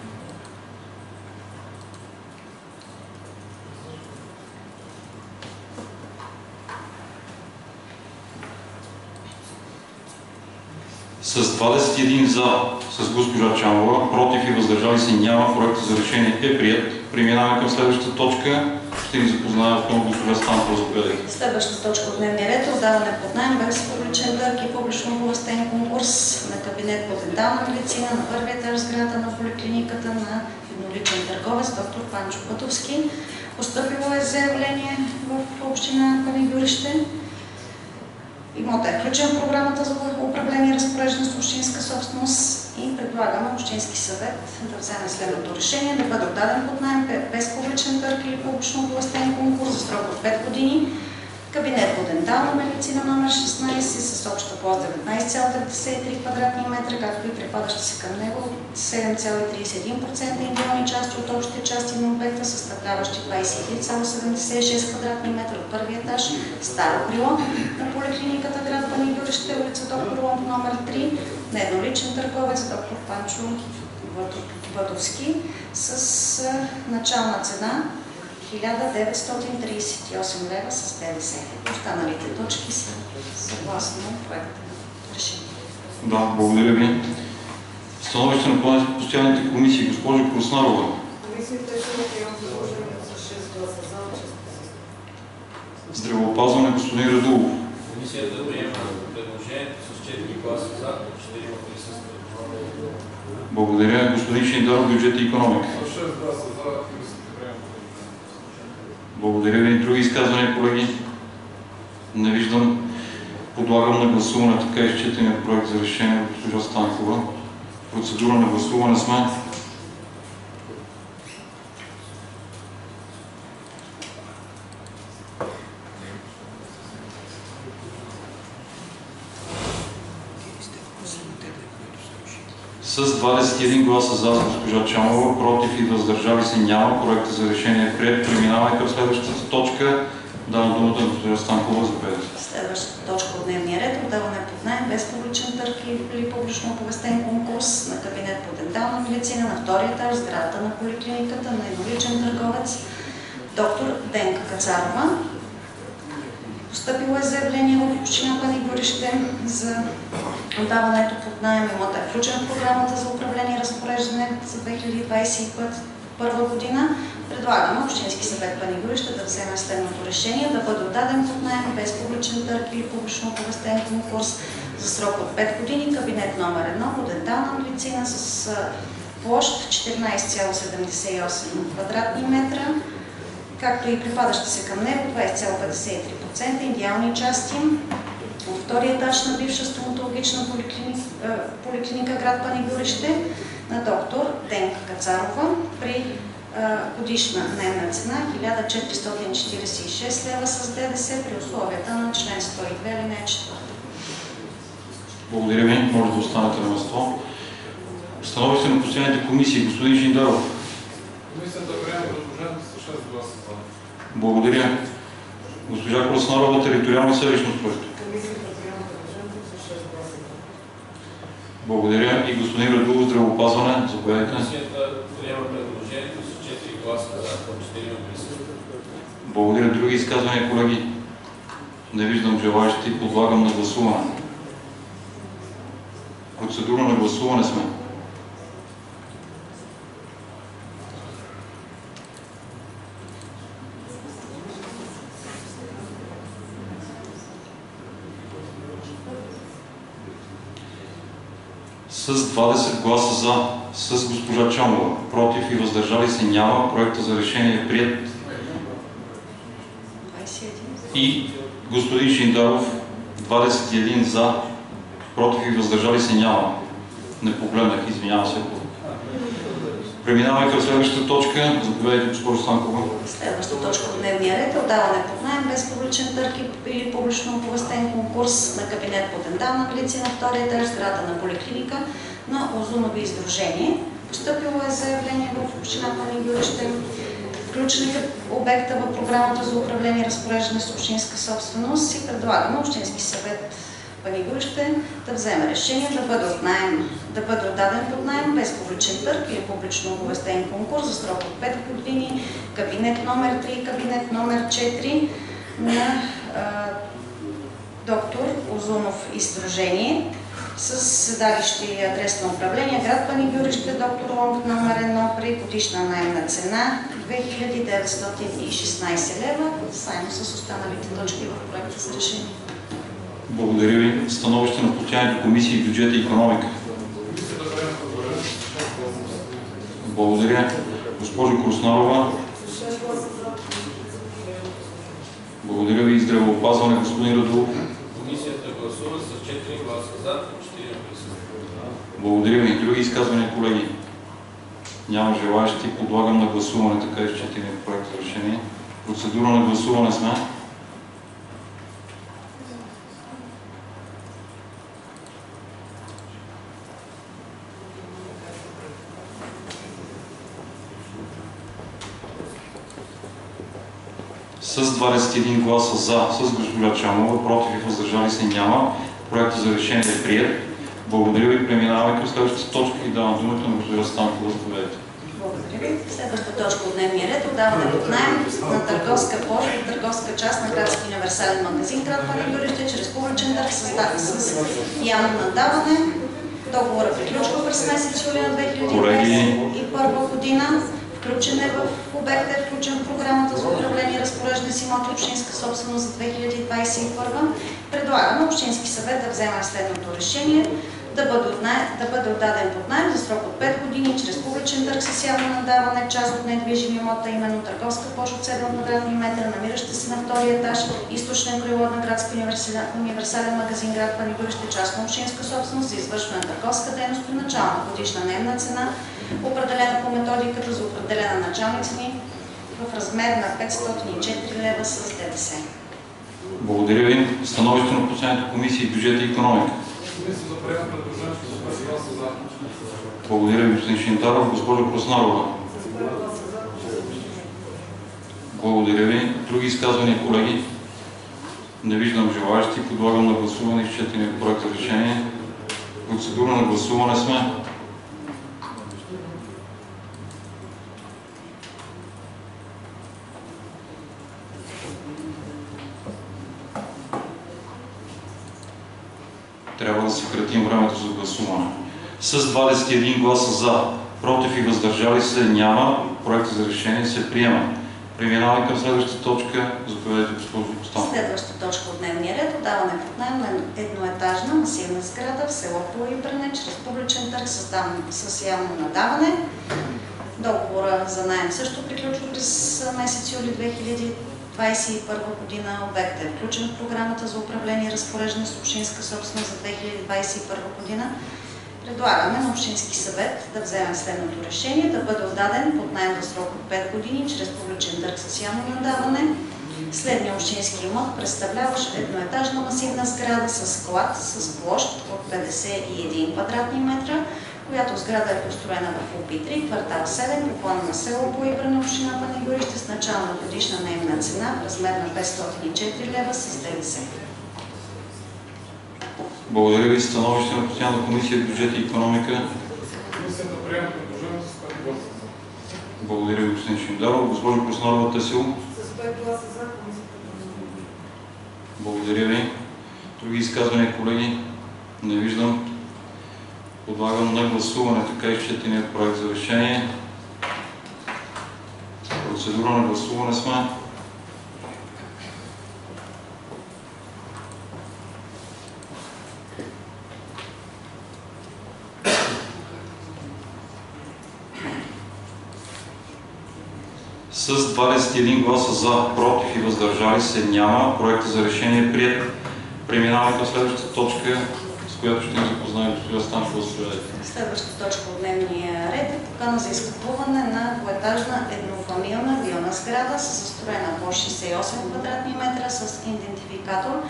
С 21 за, с госпожа Чанова, против и въздържали се няма. Проектът за решение е прият. Преминаваме към следващата точка. Ще ни запознае отново госпожа Станкова. Заповядайте. Следващата точка от дневния ред е отдаване под наем без публичен търг и публично оповестен конкурс на кабинет по дентална медицина на първия етаж в сградата на поликлиниката на едноличен търговец доктор Панчо Пътовски. Постъпило е заявление в община Панигюрище. Имотът е включен в програмата за управление и разпореждане с общинска собственост и предлагаме Общински съвет да вземе следното решение да бъде отдаден под наем без публичен търг или публично оповестен конкурс за срок от 5 години кабинет по дентална медицина номер 16 с обща площ 19,93 квадратни метра, както и припадащи се към него 7,31% идеални части от общите части на обекта, съставляващи 23,76 квадратни метра от първия етаж, старо крило на поликлиниката град Панигюрище, улица Доктор Лонг номер 3, на едноличен търговец доктор Панчо Пътовски с начална цена 1938 лева с ДДС. Останалите точки са съгласно проекта решение. Да, благодаря ви. Становище на постоянните комисии. Госпожо Краснарова. Комисията е предложение с 6 гласа за. Здравеопазване, господин Радулов. Комисията приема предложението с 4 гласа за, 4 присъстват. Благодаря. Господин Шиндаров, бюджет и икономика. 6 гласа за. Благодаря ви. Други изказвания, колеги? Не виждам. Подлагам на гласуване така изчетения проект за решение от госпожа Станкова. Процедура на гласуване сме. С 21 гласа за госпожа Чамова, против и въздържали се няма. Проектът за решение е приет. Преминаваме към следващата точка. Давам думата на госпожа Станкова. Заповядайте. Следващата точка от дневния ред – отдаване под наем без публичен търг или публично оповестен конкурс на кабинет по дентална медицина на втория етаж, сградата на поликлиниката на едноличен търговец доктор Денка Кацарова. Постъпило е заявление в община Панигюрище за отдаването под наем. Имотът е включен в програмата за управление и разпореждане за 2021 година. Предлагаме Общински съвет Панигюрище да вземе следното решение: да бъде отдаден под наем без публичен търг или публично оповестен конкурс за срок от 5 години кабинет номер 1 по дентална медицина с площ 14,78 квадратни метра, както и припадащи се към него 20,53% идеални части от втория етаж на бивша стоматологична поликлиника град Панигюрище на доктор Денка Кацарова при годишна наемна цена 1446 лева с ДДС при условията на член 102 алинея 4. Благодаря ви. Може да останете на място. Становище на постоянните комисии. Господин Жиндаров. Комисията приема предложението с 6 гласа за. Благодаря. Госпожа Краснарова, териториално и селищно устройство. Благодаря. И господин Радулов, здравеопазване. Заповядайте. Комисията приема предложението с 4 гласа за, 4 присъствия. Благодаря. Други изказвания, колеги? Не виждам желаящи. Подлагам на гласуване. Процедурно на гласуване сме. С 20 гласа за, с госпожа Чамова, против и въздържали се няма. Проекта за решение е приет. 21. И господин Шиндаров, 21 за, против и въздържали се няма. Не погледнах, извинявам се. Преминаваме към следващата точка. Заповядайте, госпожо Станкова. Следващата точка от дневния ред е отдаване под наем без публичен търг или публично оповестен конкурс на кабинет по дентална медицина втория етаж, сграда на поликлиника на Озунови издружение. Постъпило е заявление в община Панигюрище. Включен е обекта в програмата за управление и разпореждане с общинска собственост и предлагаме Общински съвет Панигюрище да вземе решение да бъде отдаден под наем без публичен търг или публично оповестен конкурс за срок от 5 години кабинет номер 3 и кабинет номер 4 на доктор Озунов издружение с седалище и адрес на управление град Панигюрище, доктор Ломб номер 1 при годишна наемна цена 2916 лева, заедно с останалите точки в проекта за решение. Благодаря ви. Становище на постоянните комисии бюджет и икономика. Благодаря. Госпожо Краснарова. Благодаря ви. Здравеопазване, господин Радулов. Комисията гласува с 4 гласа за, 4 присъствия. Благодаря ви. Други изказвания, колеги? Няма желаящи. Подлагам на гласуване така изчетения проект за решение. Процедура на гласуване сме. С 21 гласа за, с госпожа Чамова, против и въздържали се няма. Проектът за решение е приет. Благодаря ви. Преминаваме към следващата точка и давам думата на госпожа Станкова. Заповядайте. Благодаря ви. Следващата точка от дневния ред – отдаване под наем на търговска площ и търговска част на градски универсален магазин град Панигюрище чрез публичен търг с явно наддаване. Договорът приключва през месец юли на 2021 година. Включен е в обекта, е включен в програмата за управление и разпореждане с имоти общинска собственост за 2021. Предлагаме Общински съвет да вземе следното решение: да бъде отдаден под наем за срок от 5 години чрез публичен търг с явно наддаване част от недвижим имот, а именно търговска площ от 7 квадратни метра, намираща се на втория етаж, източен крило на градски универсален магазин град Панигюрище, частна общинска собственост за извършване на търговска дейност при начална годишна наемна цена, определена по методиката за определена начални цени в размер на 504 лева с ДДС. Благодаря ви. Становище на постоянните комисии бюджет и икономика. Комисията за приема предложението с 5 гласа за. Благодаря ви, господин Шинтаров. Госпожо Краснарова. Благодаря ви. Други изказвания, колеги? Не виждам желаящи. Подлагам на гласуване изчетения проект за решение. Процедура на гласуване сме. Трябва да съкратим времето за гласуване. С 21 гласа за, против и въздържали се няма, проектът за решение се приема. Преминаваме към следващата точка. Заповядайте, госпожо Костанова. Следваща точка от дневния ред – отдаване под наем на едноетажна масивна сграда в село Полибрене чрез публичен търг с явно надаване. Договора за наем също приключва през месец юли 2021 година. Обектът е включен в програмата за управление и разпореждане с общинска собственост за 2021 година. Предлагаме на Общински съвет да вземе следното решение: да бъде отдаден под наем за срок от 5 години чрез публичен търг с явно надаване следния общински имот, представляващ едноетажна масивна сграда с склад с площ от 51 квадратни метра, която сграда е построена в УПИ-3, квартал 7, по плана на село Полибрене, община Панагюрище, с начална годишна наемна цена в размер на 504 лева с ДДС. Благодаря ви. Становище на постоянна комисия бюджет и икономика. Комисията приема предложението с 5 гласа за. Благодаря ви, господин Шиндаров. Госпожо Краснарова Тесил. С 5 гласа за. Благодаря ви. Други изказвания, колеги? Не виждам. Подлагам на гласуване така изчетения проект за решение. Процедура на гласуване сме. С 21 гласа за, против и въздържали се няма. Проектът за решение е приет. Преминаваме към следващата точка, с която ще ни запознае госпожа Станкова. Следващата точка от дневния ред е покана за изкупуване на двуетажна еднофамилна вилна сграда с застроена площ 68 квадратни метра с идентификатор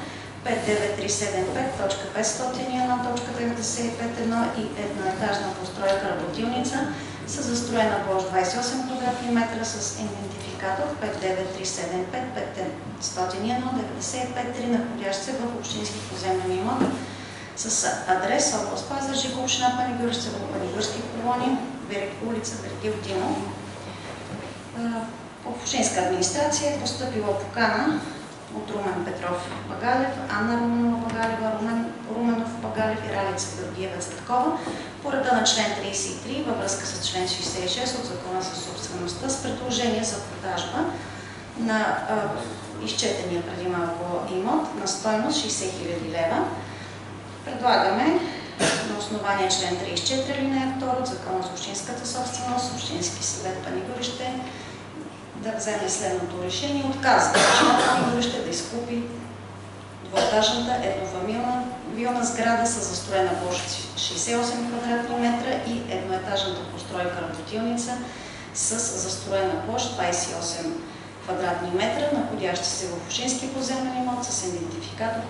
59375.501.95.1 и едноетажна постройка работилница с застроена площ 28 квадратни метра с идентификатор 59375.501.95.3, находящ се в общински поземлен имот с адрес област Пазарджик, община Панагюрище, село Панагюрски колони, улица Вергил Димов. В общинска администрация е постъпила покана от Румен Петров Багалев, Анна Руменова Багалева, Руменов Багалев и Ралица Георгиева Цветкова по реда на член 33 във връзка с член 66 от Закона за собствеността с предложение за продажба на изчетения преди малко имот на стойност 60 000 лева. Предлагаме на основание член 34 алинея 2 от Закона за общинската собственост, Общински съвет Панагюрище да вземе следното решение: отказва община Панагюрище да изкупи двуетажната еднофамилна вилна сграда с застроена площ 68 квадратни метра и едноетажната постройка работилница с застроена площ 28 квадратни метра, находящи се в общински поземлен имот с идентификатор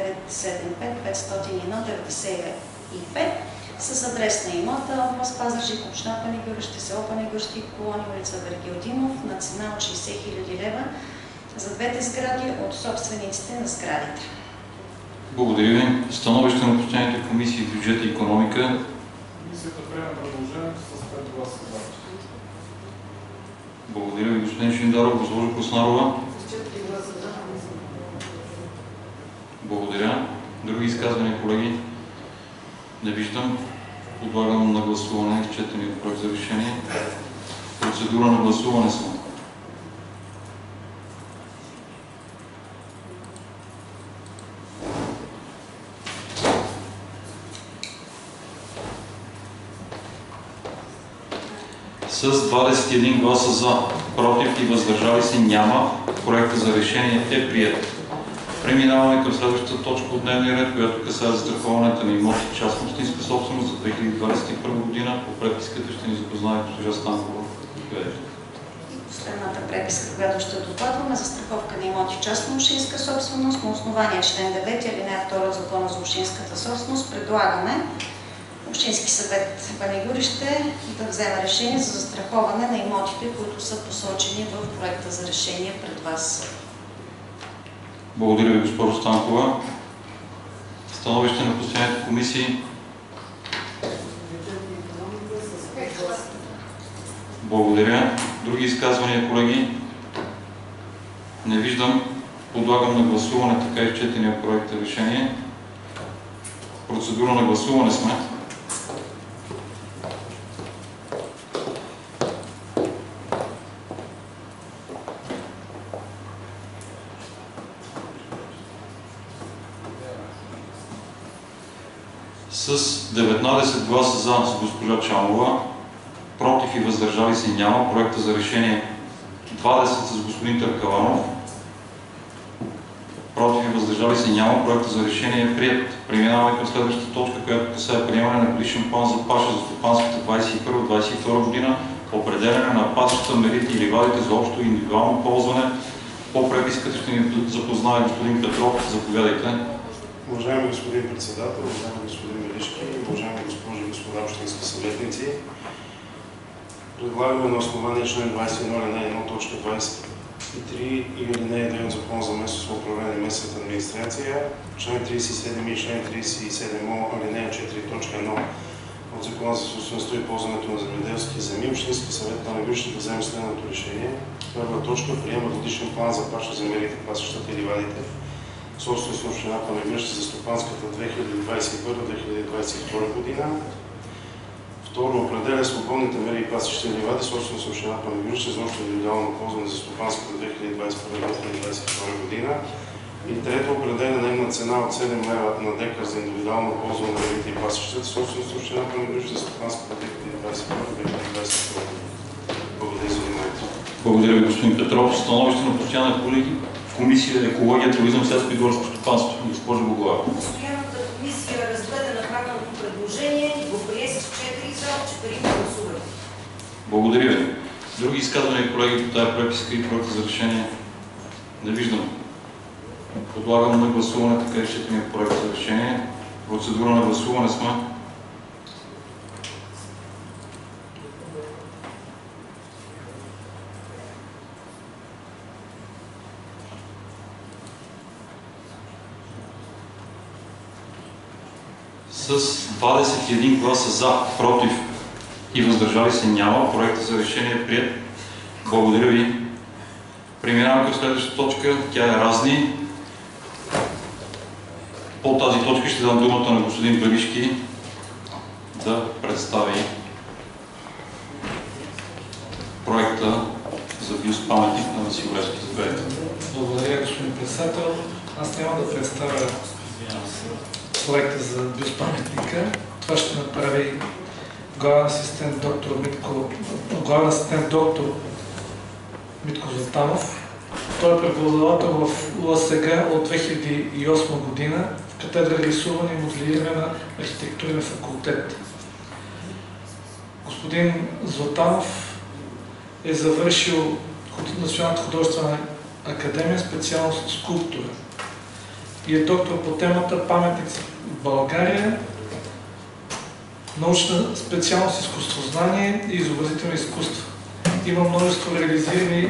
5975-501-95 с адрес на имота област Пазарджик, община Панагюрище, село Панагюрски колони, улица Вергил Димов, на цена от 60 000 лева за двете сгради от собствениците на сградите. Благодаря ви. Становище на постоянните комисии бюджет и икономика. Комисията приема предложението с 5 гласа за. Благодаря ви, господин Шиндаров. Госпожо Коснарова. С 4 гласа за. Благодаря. Други изказвания, колеги? Не виждам. Подлагам на гласуване изчетения проект за решение. Процедура на гласуване сме. С 21 гласа за, против и въздържали се няма. Проектът за решение е приет. Преминаваме към следващата точка от дневния ред, която касае застраховането на имоти частна общинска собственост за 2021 година. По преписката ще ни запознае госпожа Станкова. последната преписка, която ще докладваме, за застраховка на имоти частна общинска собственост. На основание член 9, алинея 2 от Закона за общинската собственост предлагаме Общински съвет Панагюрище да вземе решение за застраховане на имотите, които са посочени в проекта за решение пред вас. Благодаря ви, госпожо Станкова. Становище на постоянните комисии. Благодаря. Други изказвания, колеги? Не виждам. Подлагам на гласуване така изчетения проект за решение. Процедура на гласуване сме. С 19 гласа за с госпожа Чамова, против и въздържали се няма. Проекта за решение 20 с господин Търкаланов, против и въздържали се няма. Проекта за решение е приет. Преминаваме към следващата точка, която касае приемане на годишен план за паша за стопанската 2021-2022 година, определяне на пасищата, мерите и ливадите за общо и индивидуално ползване. По преписката ще ни запознае господин Петров. Заповядайте. Уважаеми господин председател, уважаеми господин Велишки, уважаеми госпожи и господа общински съветници, предлагаме на основание член 21 алинея 1 точка 23 и алинея 9 от Закона за местно самоуправление и местната администрация, член 37 и член 37о алинея 4 точка 1 от Закона за собствеността и ползването на земеделски земи, Общински съвет Панагюрище да вземе следното решение. Първа точка: приема годишен план за паша за мерите, пасищата и ливадите, собственост на община Панагюрище за стопанската 2021-2022 година. Второ, определя свободните мери и пасища и ливади, собственост на община Панагюрище за общо индивидуално ползване за стопанската 2021-2022 година. И трето, определя наемна цена от 7 лева на декар за индивидуално ползване на мерите и пасищата, собственост на община Панагюрище за стопанската 2021-2022 година. Благодаря за вниманието. Благодаря ви, господин Петров. Становище на постоянна комисия екология, туризъм, селско и горско стопанство. Госпожо Богова. Постоянната комисия разгледа направеното предложение и го прие с 4 за, 4 гласували. Благодаря ви. Други изказвания, колеги, по тази преписка и проекта за решение? Не виждам. Подлагам на гласуване така изчетения проект за решение. Процедура на гласуване сме. С 21 гласа за, против и въздържали се няма. Проектът за решение е приет. Благодаря ви. Преминаваме към следващата точка. Тя е разни. По тази точка ще дам думата на господин Белишки да представи проекта за биоспаметник на Васил Левски. Заповядайте. Благодаря, господин председател. Аз няма да представя проекта за биоспаметника. Това ще направи главен асистент доктор Митко Златанов. Той е преподавател в ЛСГ от 2008 година в катедра рисуване и моделиране на архитектурен факултет. Господин Златанов е завършил Националната художествена академия, специалност скулптура и е доктор по темата паметници в България, научна специалност изкуствознание и изобразително изкуство. Има множество реализирани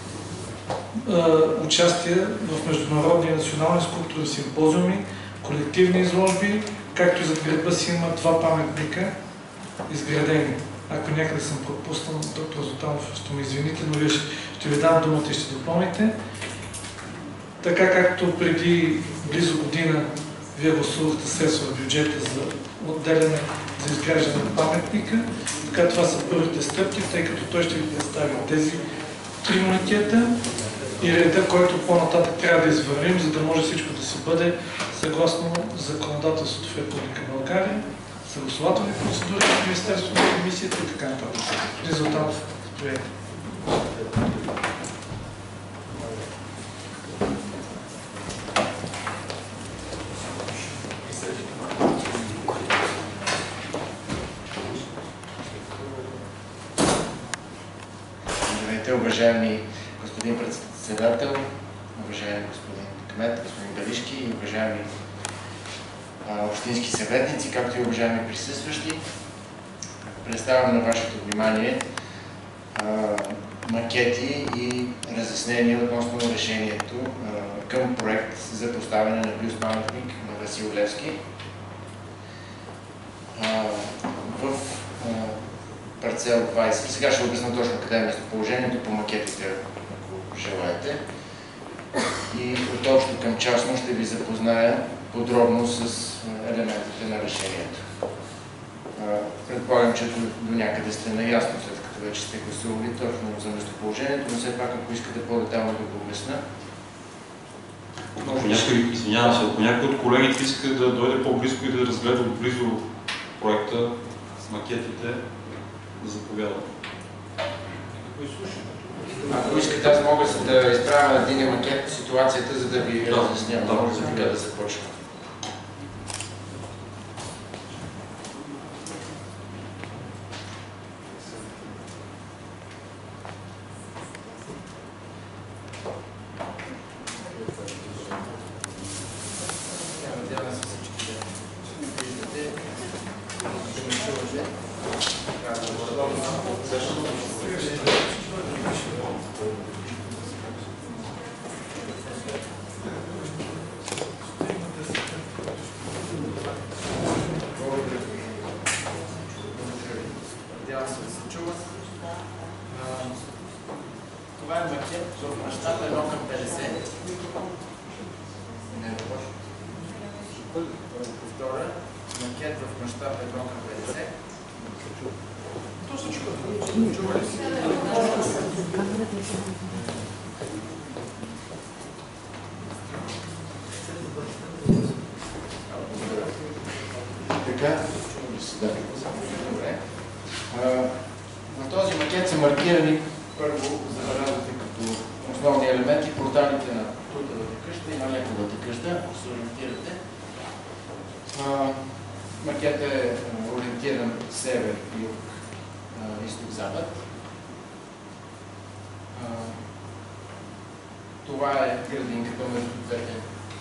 участия в международни и национални скулптурни симпозиуми, колективни изложби, както и зад гърба си има 2 паметника изградени. Ако някъде съм пропуснал, доктор Златанов, ще ме извините, но вие ще ви дам думата и ще допълните. Така както преди близо година вие гласувахте средства в бюджета за отделяне за изграждане на паметника, така това са първите стъпки, тъй като той ще ви представи тези 3 макета и реда, който по-нататък трябва да извървим, за да може всичко да се бъде съгласно законодателството в Република България, съгласувателни процедури в Министерството на комисията и така нататък. Резултатов. Заповядайте. Здравейте уважаеми господин председател, уважаеми господин кмет, господин Белишки и уважаеми общински съветници, както и уважаеми присъстващи. Представям на вашето внимание макети и разяснения относно решението към проект за поставяне на бюст паметник на Васил Левски в парцел 20. Сега ще обясня точно къде е местоположението по макетите, ако желаете. И от общо към частно ще ви запозная подробно с елементите на решението. Предполагам, че до някъде сте наясно, след като вече сте гласували точно за местоположението, но все пак, ако искате по-детално да го обясня. Извинявам се, ако някой от колегите иска да дойде по-близко и да разгледа отблизо проекта с макетите, да заповядам. Ако искате, аз мога да изправя един макет по ситуацията, за да ви разяснявам. Може за така да започна. Това е макет в мащаб 1:50. Повторя, макет в мащаб 1:50. То се чува. Чува ли се? Така, чува ли се? Да. Добре. На този макет са маркирани първо, забелязвате като основни елементи, порталите на Трудовата къща и на Лековата къща, ако се ориентирате. Макетът е ориентиран север, юг, изток-запад. Това е градинката между двете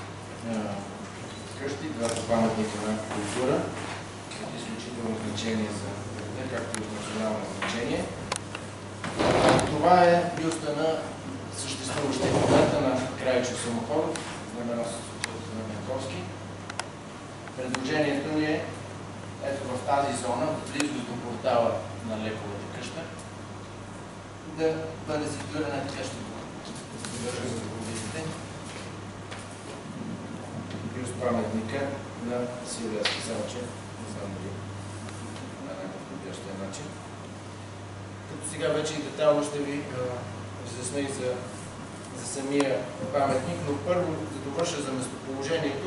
къщи, двата паметника на култура, от изключително значение за града, както и от национално значение. Това е бюста на съществуващия в момента на Крайчо Самоходов, знаменосец на Бенковски. Предложението ни е ето в тази зона, в близост до портала на Лековата къща, да бъде ситуирана така, ще поддържа за да го видите. Бюст паметника на Силвески Салче, не знам дали на най-подходящия начин. Като сега вече и детайлно ще ви разясня и за самия паметник, но първо да довърша за местоположението.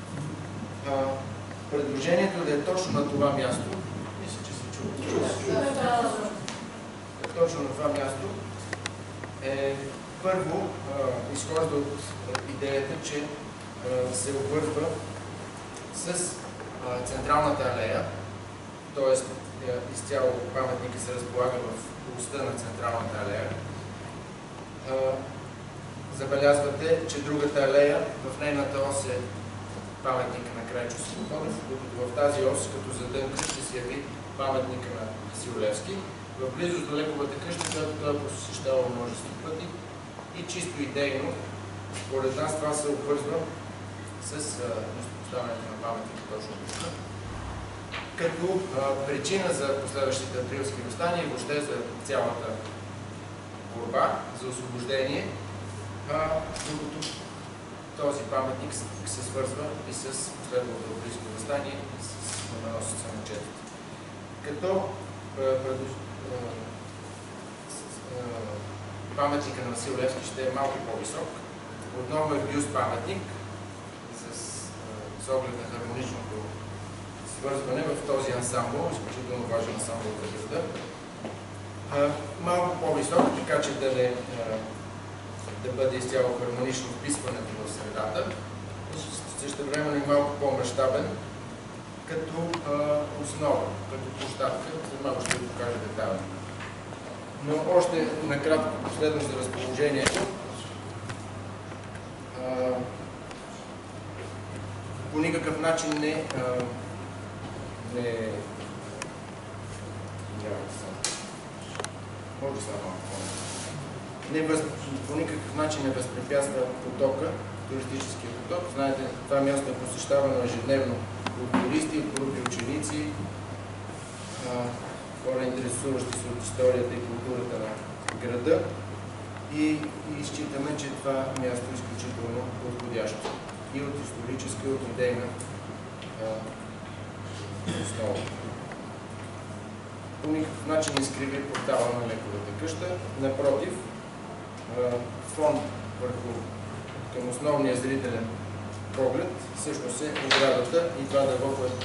Предложението да е точно на това място, мисля, че се чува. Точно на това място е първо изхожда от идеята, че се обвързва с централната алея, т.е. изцяло паметника се разполага в полостта на централната алея. Забелязвате, че другата алея, в нейната ос е паметника на Крайчо Самоходов, докато в тази ос, като задънка, ще се яви паметника на Васил Левски. В близост до Лековата къща, която той е посещавал множество пъти и чисто идейно, според нас това се обвързва с местопоставянето на паметника точно тук. Като причина за последващите априлски въстания и въобще за цялата борба за освобождение, докато този паметник се свързва и с последвалото априлско въстание и с знаменосеца на четите. Като паметника на Васил Левски ще е малко по-висок. Отново е бюст паметник с оглед на хармоничното свързване в този ансамбъл, изключително важен ансамбъл за града. Малко по-висок, така че да бъде изцяло хармонично вписването в средата. Също време е малко по-мащабен като основа, като площадка, за малко ще ви покажа детайлно. Но още накратко последно за разположението. По никакъв начин по никакъв начин не възпрепятства потока, туристическия поток. Знаете, това място е посещавано ежедневно от туристи, от групи ученици, хора, интересуващи се от историята и културата на града. И считаме, че това място е изключително подходящо и от историческа, и от идейна основа. По никакъв начин не изкриви портала на неговата къща. Напротив, фон към основния зрителен поглед всъщност е оградата и това дърво, което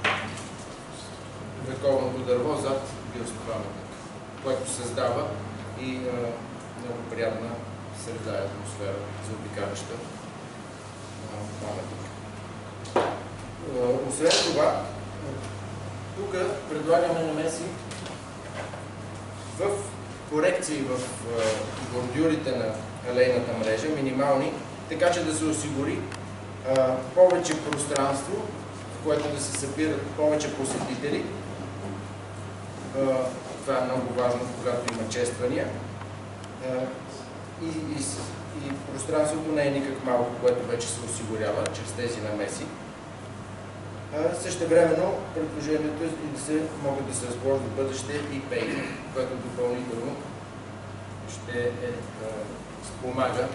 вековното дърво зад бюст-паметник, което създава и много приятна среда и атмосфера за обикаляща паметник. Освен това, тук предлагаме намеси в корекции в бордюрите на алейната мрежа, минимални, така че да се осигури повече пространство, в което да се събират повече посетители. Това е много важно, когато има чествания. И пространството не е никак малко, което вече се осигурява чрез тези намеси. Същевременно предложението е да се могат да се разположат в бъдеще и пейки, което допълнително ще спомага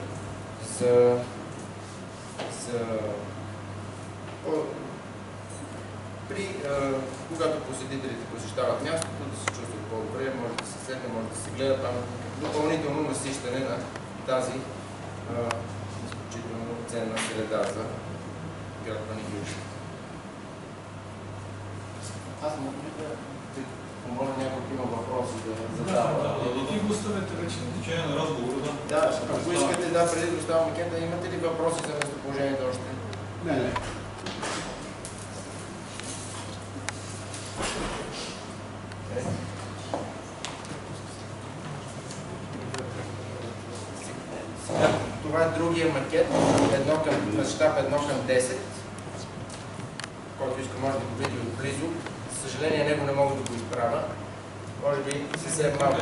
когато посетителите посещават мястото, да се чувстват по-добре, може да се седне, може да се гледа там допълнително насищане на тази изключително ценна среда за град Панагюрище. Аз мога ли да помоля някой има въпроси да задава? Да, ти го оставете вече на течение на разговора. Да, ако искате преди да оставам макета, имате ли въпроси за местоположението още? Не. Това е другия макет, мащаб 1:10, който иска може да го види отблизо. За съжаление, него не мога да го изправя. Може би съвсем малко.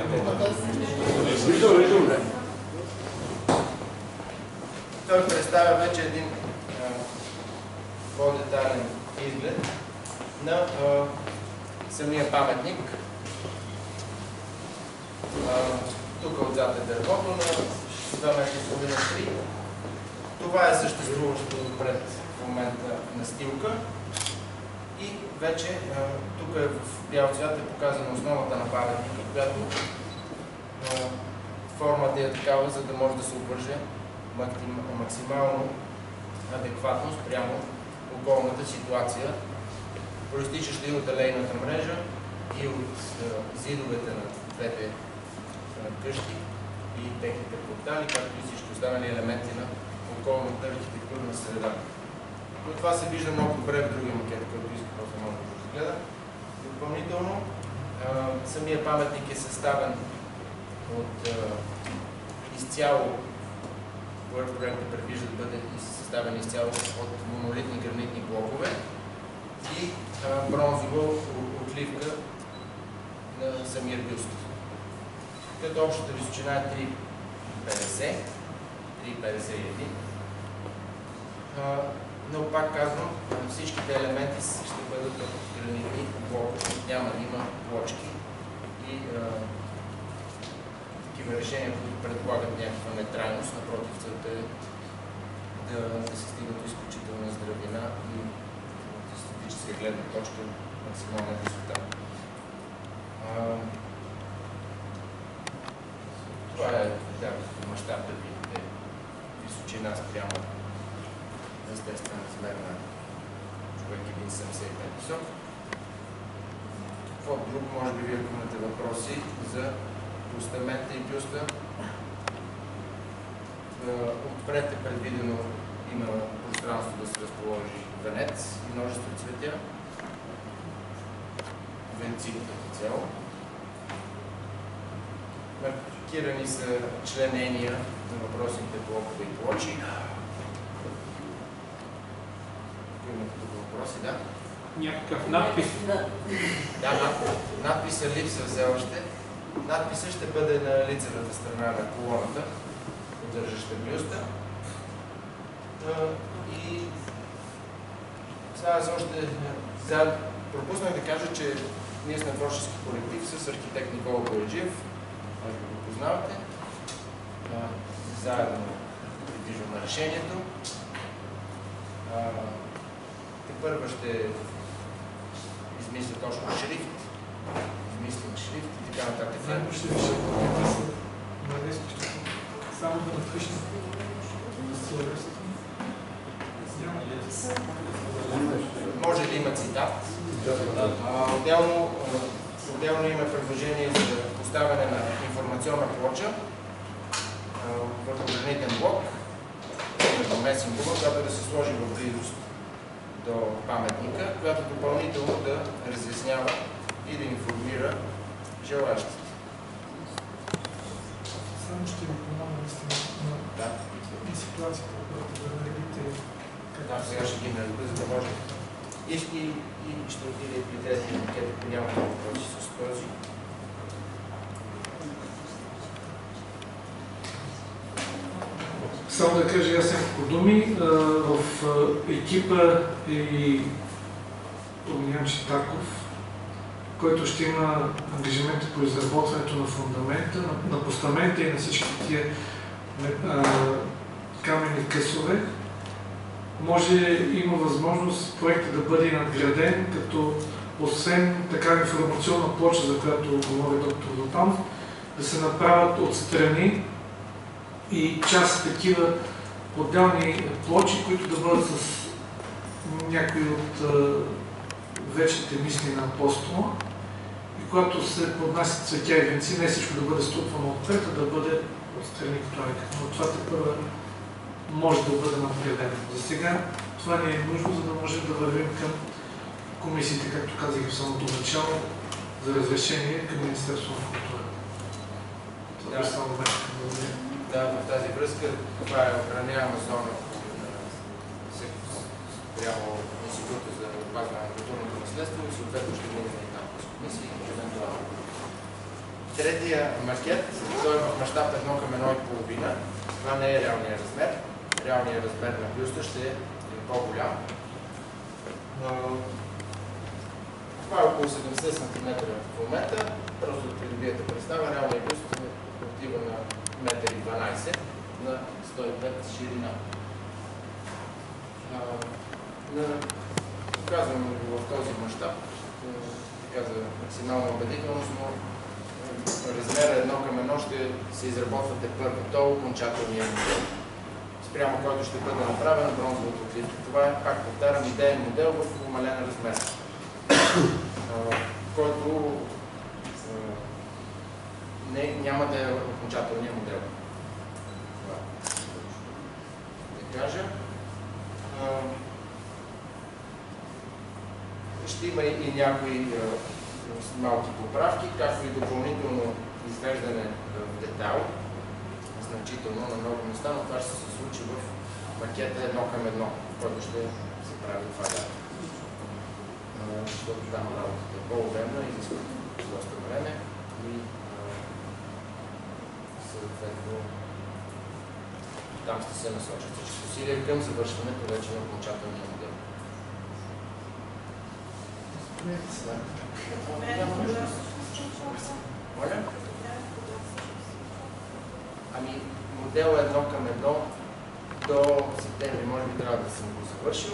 Той представя вече един по-детайлен изглед на самия паметник. Тук отзад е дървото на 2,5 метра. Това е съществуващото отпред в момента настилка. И вече тук е в бял цвят е показана основата на паметника, която формата е такава, за да може да се обвърже максимално адекватно спрямо околната ситуация, произтичаща и от алейната мрежа и от зидовете на двете къщи и техните портали, както и всички останали елементи на околната архитектурна среда. Но това се вижда много добре в другия макет, който иска просто може да го разгледа. Допълнително, самия паметник е съставен от изцяло, който проектът предвижда да бъде съставен изцяло от монолитни гранитни блокове и бронзова отливка на самия бюст. Като общата височина е 3,50, 3,51. Но пак казвам, всичките елементи ще бъдат от гранитни блокове. Няма да има плочки и такива решения, които предполагат някаква нетрайност. Напротив, целта е да се стига до изключителна здравина и от естетическа гледна точка максимална висота. Това е мащаб да видите височина спрямо естествен размер на човек 1,75 висок. Какво друго, може би вие имате въпроси за постамента и бюста? Отпред е предвидено, има пространство да се разположи венец и множество цветя. Венци като цяло. Маркирани са членения на въпросните блокове и плочи. Имате тук въпроси, да? Някакъв надпис. Да, надписът липсва все още. Надписът ще бъде на лицевата страна на колоната, поддържаща бюста. И сега пропуснах да кажа, че ние сме творчески колектив с архитект Никола Бояджиев, може би го познавате. Заедно придвижваме решението. Тепърва ще измисля точно шрифт, измислим шрифт и така нататък. Само да напишем. Може да има цитат. Отделно има предложение за поставяне на информационна плоча върху гранитен блок, на месен блок, която да се сложи в близост до паметника, която допълнително да разяснява и да информира желащите. Само ще ви помогна на ситуацията, която да наредите. Да, сега ще ги нареда, за да може. И ще отиде и при третия макет, ако няма въпроси с този. Само да кажа аз няколко думи. В екипа и Огнян Читаков, който ще има ангажименти по изработването на фундамента, на постамента и на всички тия каменни късове. Има възможност проектът да бъде надграден, като освен така информационна плоча, за която говори доктор Златанов, да се направят отстрани и част такива отделни плочи, които да бъдат с някои от вечните мисли на апостола. И когато се поднасят цветя и венци, не всичко да бъде струпвано отпред, а да бъде отстрани като река. Но това тепърва може да бъде надградено. За сега това не е нужно, за да можем да вървим към комисиите, както казах в самото начало, за разрешение към Министерството на културата. Това е само вече. Да, в тази връзка това е охраняема зона прямо Института за опазване на културното наследство и съответно ще минем и там с комисии евентуално. Третия макет, той е в мащаб 1:1,5. Това не е реалният размер. Реалният размер на бюста ще е по-голям. Това е около 70 см в момента. Просто да придобиете представа, реалният бюст отива на 1,12 м на 105 ширина. Показвам го в този мащаб, така за максимална убедителност, но размера 1:1 ще се изработвате първо. То е окончателният модел, спрямо който ще бъде направен бронзовото отливка. Това е, пак повтарям, идеен модел в умален размер, който няма да е окончателният модел. Да кажа. Ще има и някои малки поправки, както и допълнително извеждане в детайл, значително на много места, но това ще се случи в макета 1:1, който ще се прави това дата. Защото там работата е по-обемна, изисква доста време и съответно там ще се насочат всички усилия към завършването вече на окончателния модел. Моля? Ами, модел 1:1 до септември, може би трябва да съм го завършил.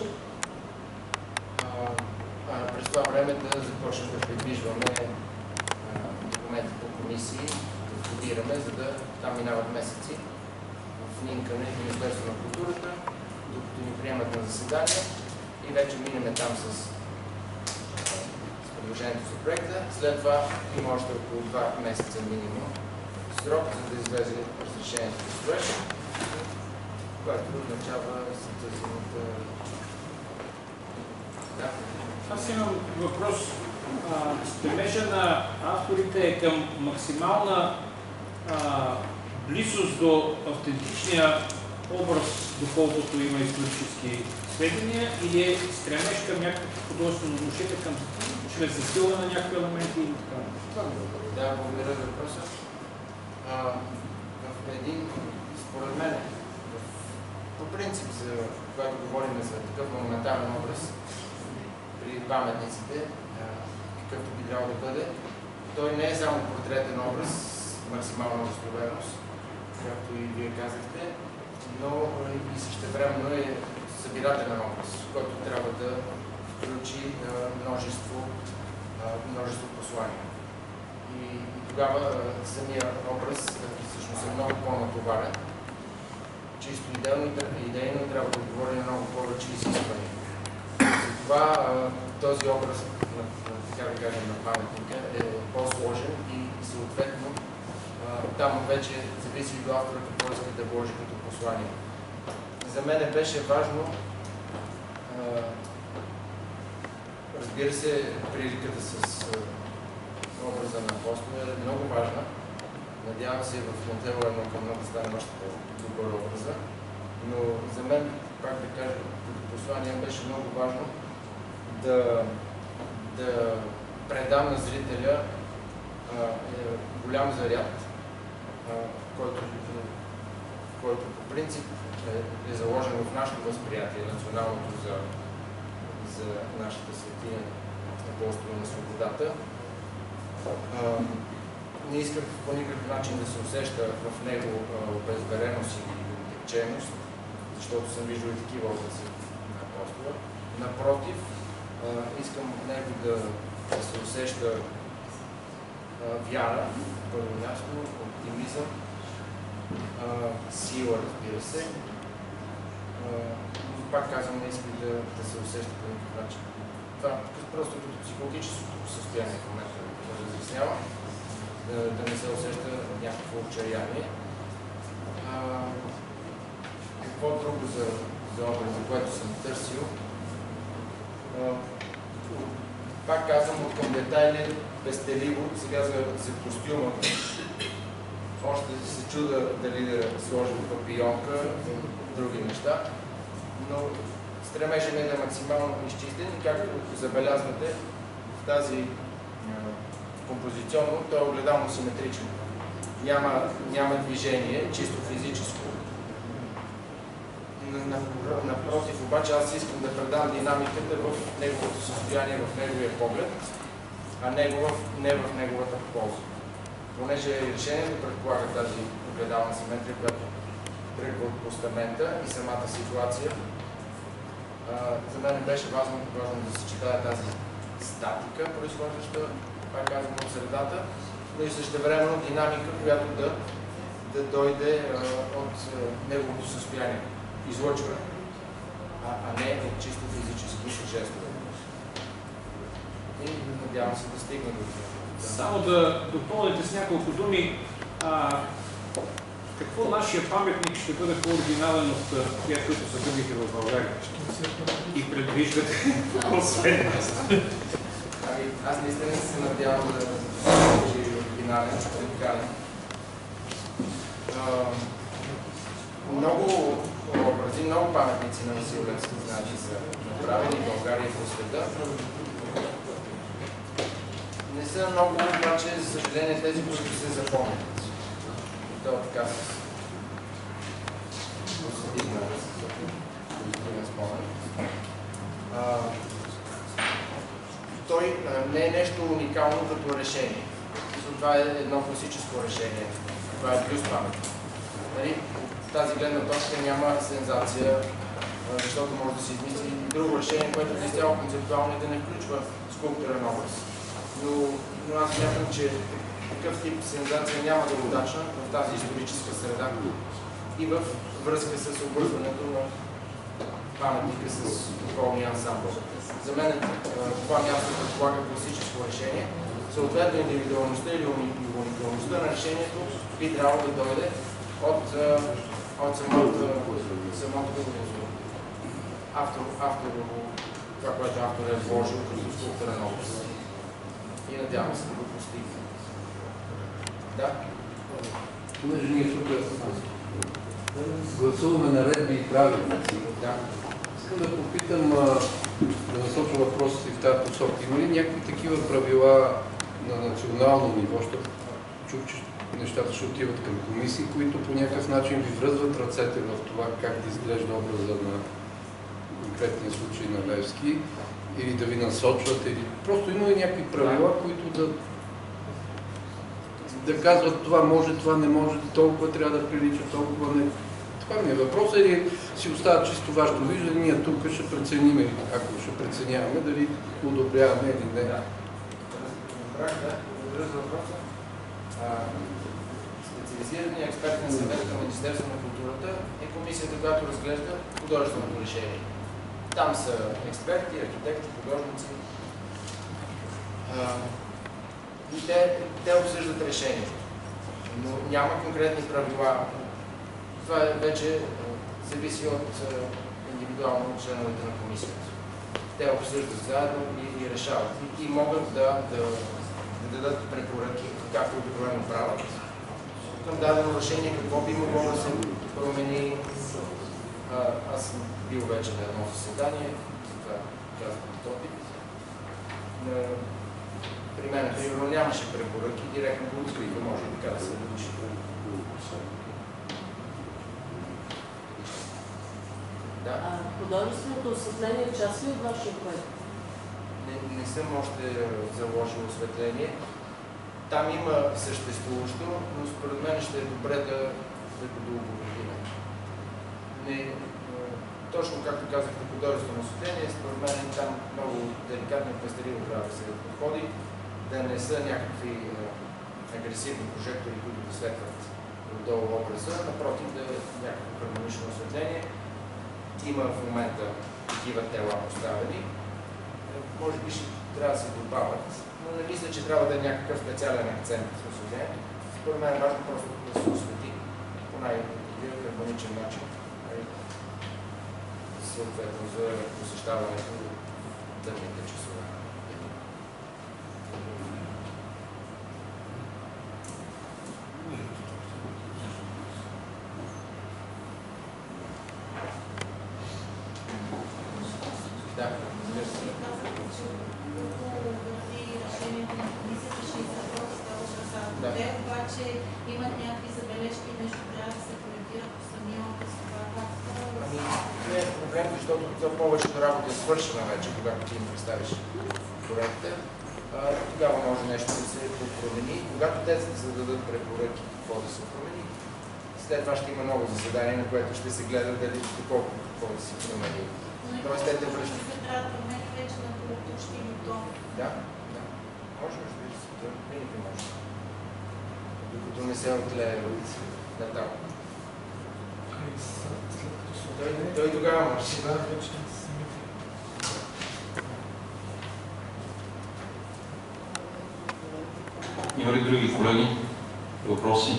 През това време да започнем да придвижваме документи по комисии, да входираме, за да там минават месеци в линкане в Министерството на културата, докато ни приемат на заседания и вече минеме там с предложението за проекта. След това има още около 2 месеца минимум срок, за да излезе разрешението за строеж, което означава съответната. Да. Аз имам въпрос. Стремежа на авторите е към максимална близост до автентичния образ, доколкото има исторически сведения, или е стремеж към някакво художествено отношение към чрез засилване на някакви елементи или така? Да, благодаря за въпроса. Според мен, по принцип, когато говорим за такъв монументален образ при паметниците, какъвто би трябвало да бъде, той не е само портретен образ с максимална достоверност, както и вие казахте, но и същевременно е събирателен образ, който трябва да включи множество послания. И тогава самия образ всъщност е много по-натоварен. Чисто идейно трябва да отговори на много повече изисквания. Затова този образ, така да кажем, на паметника е по-сложен и съответно там вече зависи до автора какво иска да вложи като послание. За мен беше важно, разбира се, приликата с образа на апостола е много важна. Надявам се в Монтело 1 към 1 да стане още по-добър образа. Но за мен, пак да кажа, като послание беше много важно да предам на зрителя голям заряд, който по принцип е заложен в нашето възприятие, националното за нашата светиня, апостола на свободата. Не искам по никакъв начин да се усеща в него безвереност или отекченост, защото съм виждал и такива образи на апостола. Напротив, искам от него да се усеща вяра, първо място, оптимизъм, сила, разбира се. Пак казвам, не искам да се усеща по никакъв начин. Това просто като психологическото състояние в момента да разяснява, да не се усеща някакво отчаяние. Какво друго за образа, което съм търсил? Пак казвам, от към детайли, пестеливо, сега за костюма. Още се чуда дали да сложим папионка, други неща, но стремежа ми е максимално изчистен и както забелязвате в тази композиционно, той е огледално симетричен. Няма движение, чисто физическо. Напротив, обаче аз искам да предам динамиката в неговото състояние, в неговия поглед, а не в неговата полза. Понеже решението предполага тази огледална симетрия, която тръгва от постамента и самата ситуация, за мен беше важно да съчетая тази статика, произхождаща, пак казвам, от средата, но и същевременно динамика, която да дойде от неговото състояние, излъчване, а не от чисто физически жестове. И надявам се да стигна до това. Само да допълните с няколко думи, какво нашия паметник ще бъде по-оригинален от тия, които са другите в България? И предвиждате освен нас. Аз наистина се надявам да бъде оригинален, уникален. Много образи, много паметници на Васил Левски са направени в България и по света. Не са много, обаче, за съжаление, тези, които се запомнят. То така той не е нещо уникално като решение. Това е едно класическо решение. Това е плюс памет. Тази гледна точка няма сензация, защото може да се измисли и друго решение, което е изцяло концептуално и да не включва скулптурен образ. Но аз смятам, че такъв тип сензация няма да е удачна в тази историческа среда и в връзка с обвързването на паметника с околния ансамбъл. За мен това място предполага класическо решение. Съответно, индивидуалността или уникалността на решението би трябвало да дойде от самото това, което автор е вложил като скулптурен образ. И надявам се да го постигне. Да? понеже ние тук гласуваме наредби и правилници. Искам да попитам, да насоча въпросите в тази посока. Има ли някакви такива правила на национално ниво, защото чух, че нещата ще отиват към комисии, които по някакъв начин ви връзват ръцете в това как да изглежда образа на конкретния случай на Левски, или да ви насочват, или просто има ли някакви правила, които да казват това може, това не може, толкова трябва да прилича, толкова не. Това ми е въпрос, или си остава чисто вашето виждане, ние тук ще преценим, ако ще преценяваме, дали одобряваме или не. Благодаря за въпроса. Специализираният експертен съвет към Министерството на културата е комисията, която разглежда художественото решение. Там са експерти, архитекти, художници. И те обсъждат решението. Но няма конкретни правила. Това вече зависи от индивидуално от членовете на комисията. Те обсъждат заедно и решават. И могат да дадат препоръки, както обикновено правят. Към дадено решение какво би могло да се промени. Аз съм бил вече на едно заседание, затова казвам от опит. При мен, примерно, нямаше препоръки, директно го откриха, може и така да се получи. Художественото осветление е част ли от вашия проект? Не съм още заложил осветление. Там има съществуващо, но според мен ще е добре да го дообогатим. Точно както казахте, художествено осветление, според мен там много деликатно и пестеливо трябва да се подходи, да не са някакви агресивни прожектори, които да светват отдолу образа, напротив да е някакво хармонично осветление. Има в момента такива тела поставени. Може би ще трябва да се добавят, но не мисля, че трябва да е някакъв специален акцент в осветлението. Според мен е важно просто да се освети по най-хармоничен начин. Съответно за посещаването в тъмните часове. Да, те обаче имат някакви забележки, нещо трябва да се коментира по самия опис. Не е проблем, защото повечето работа е свършена вече, когато ти им представиш проекта. Тогава може нещо да се промени. Когато те зададат препоръки какво да се промени, след това ще има ново заседание, на което ще се гледа дали какво да се промени. Тоест те да връщат. Трябва да промени вече на полуточки и готов. Да. Може, разбира се, да винаги може. Докато не се отлее от натам. Той тогава може. Има ли други колеги? Въпроси?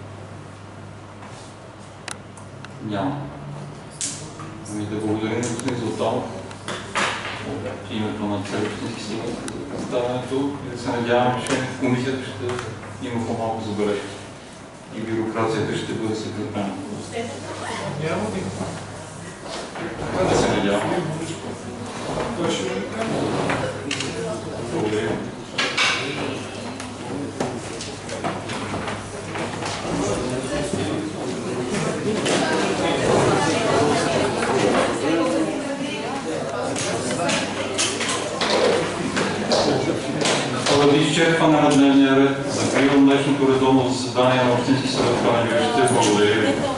Няма. Ами да благодарим на господин Златанов в името на целия общински съвет за представянето и да се надявам, че в комисията ще има по-малко забележки и бюрокрацията ще бъде съкратена. Няма ли? Да се надявам. Благодаря. Поради изчерпване на дневния ред, закривам днешното редовно заседание на Общински съвет в Панагюрище. Благодаря ви.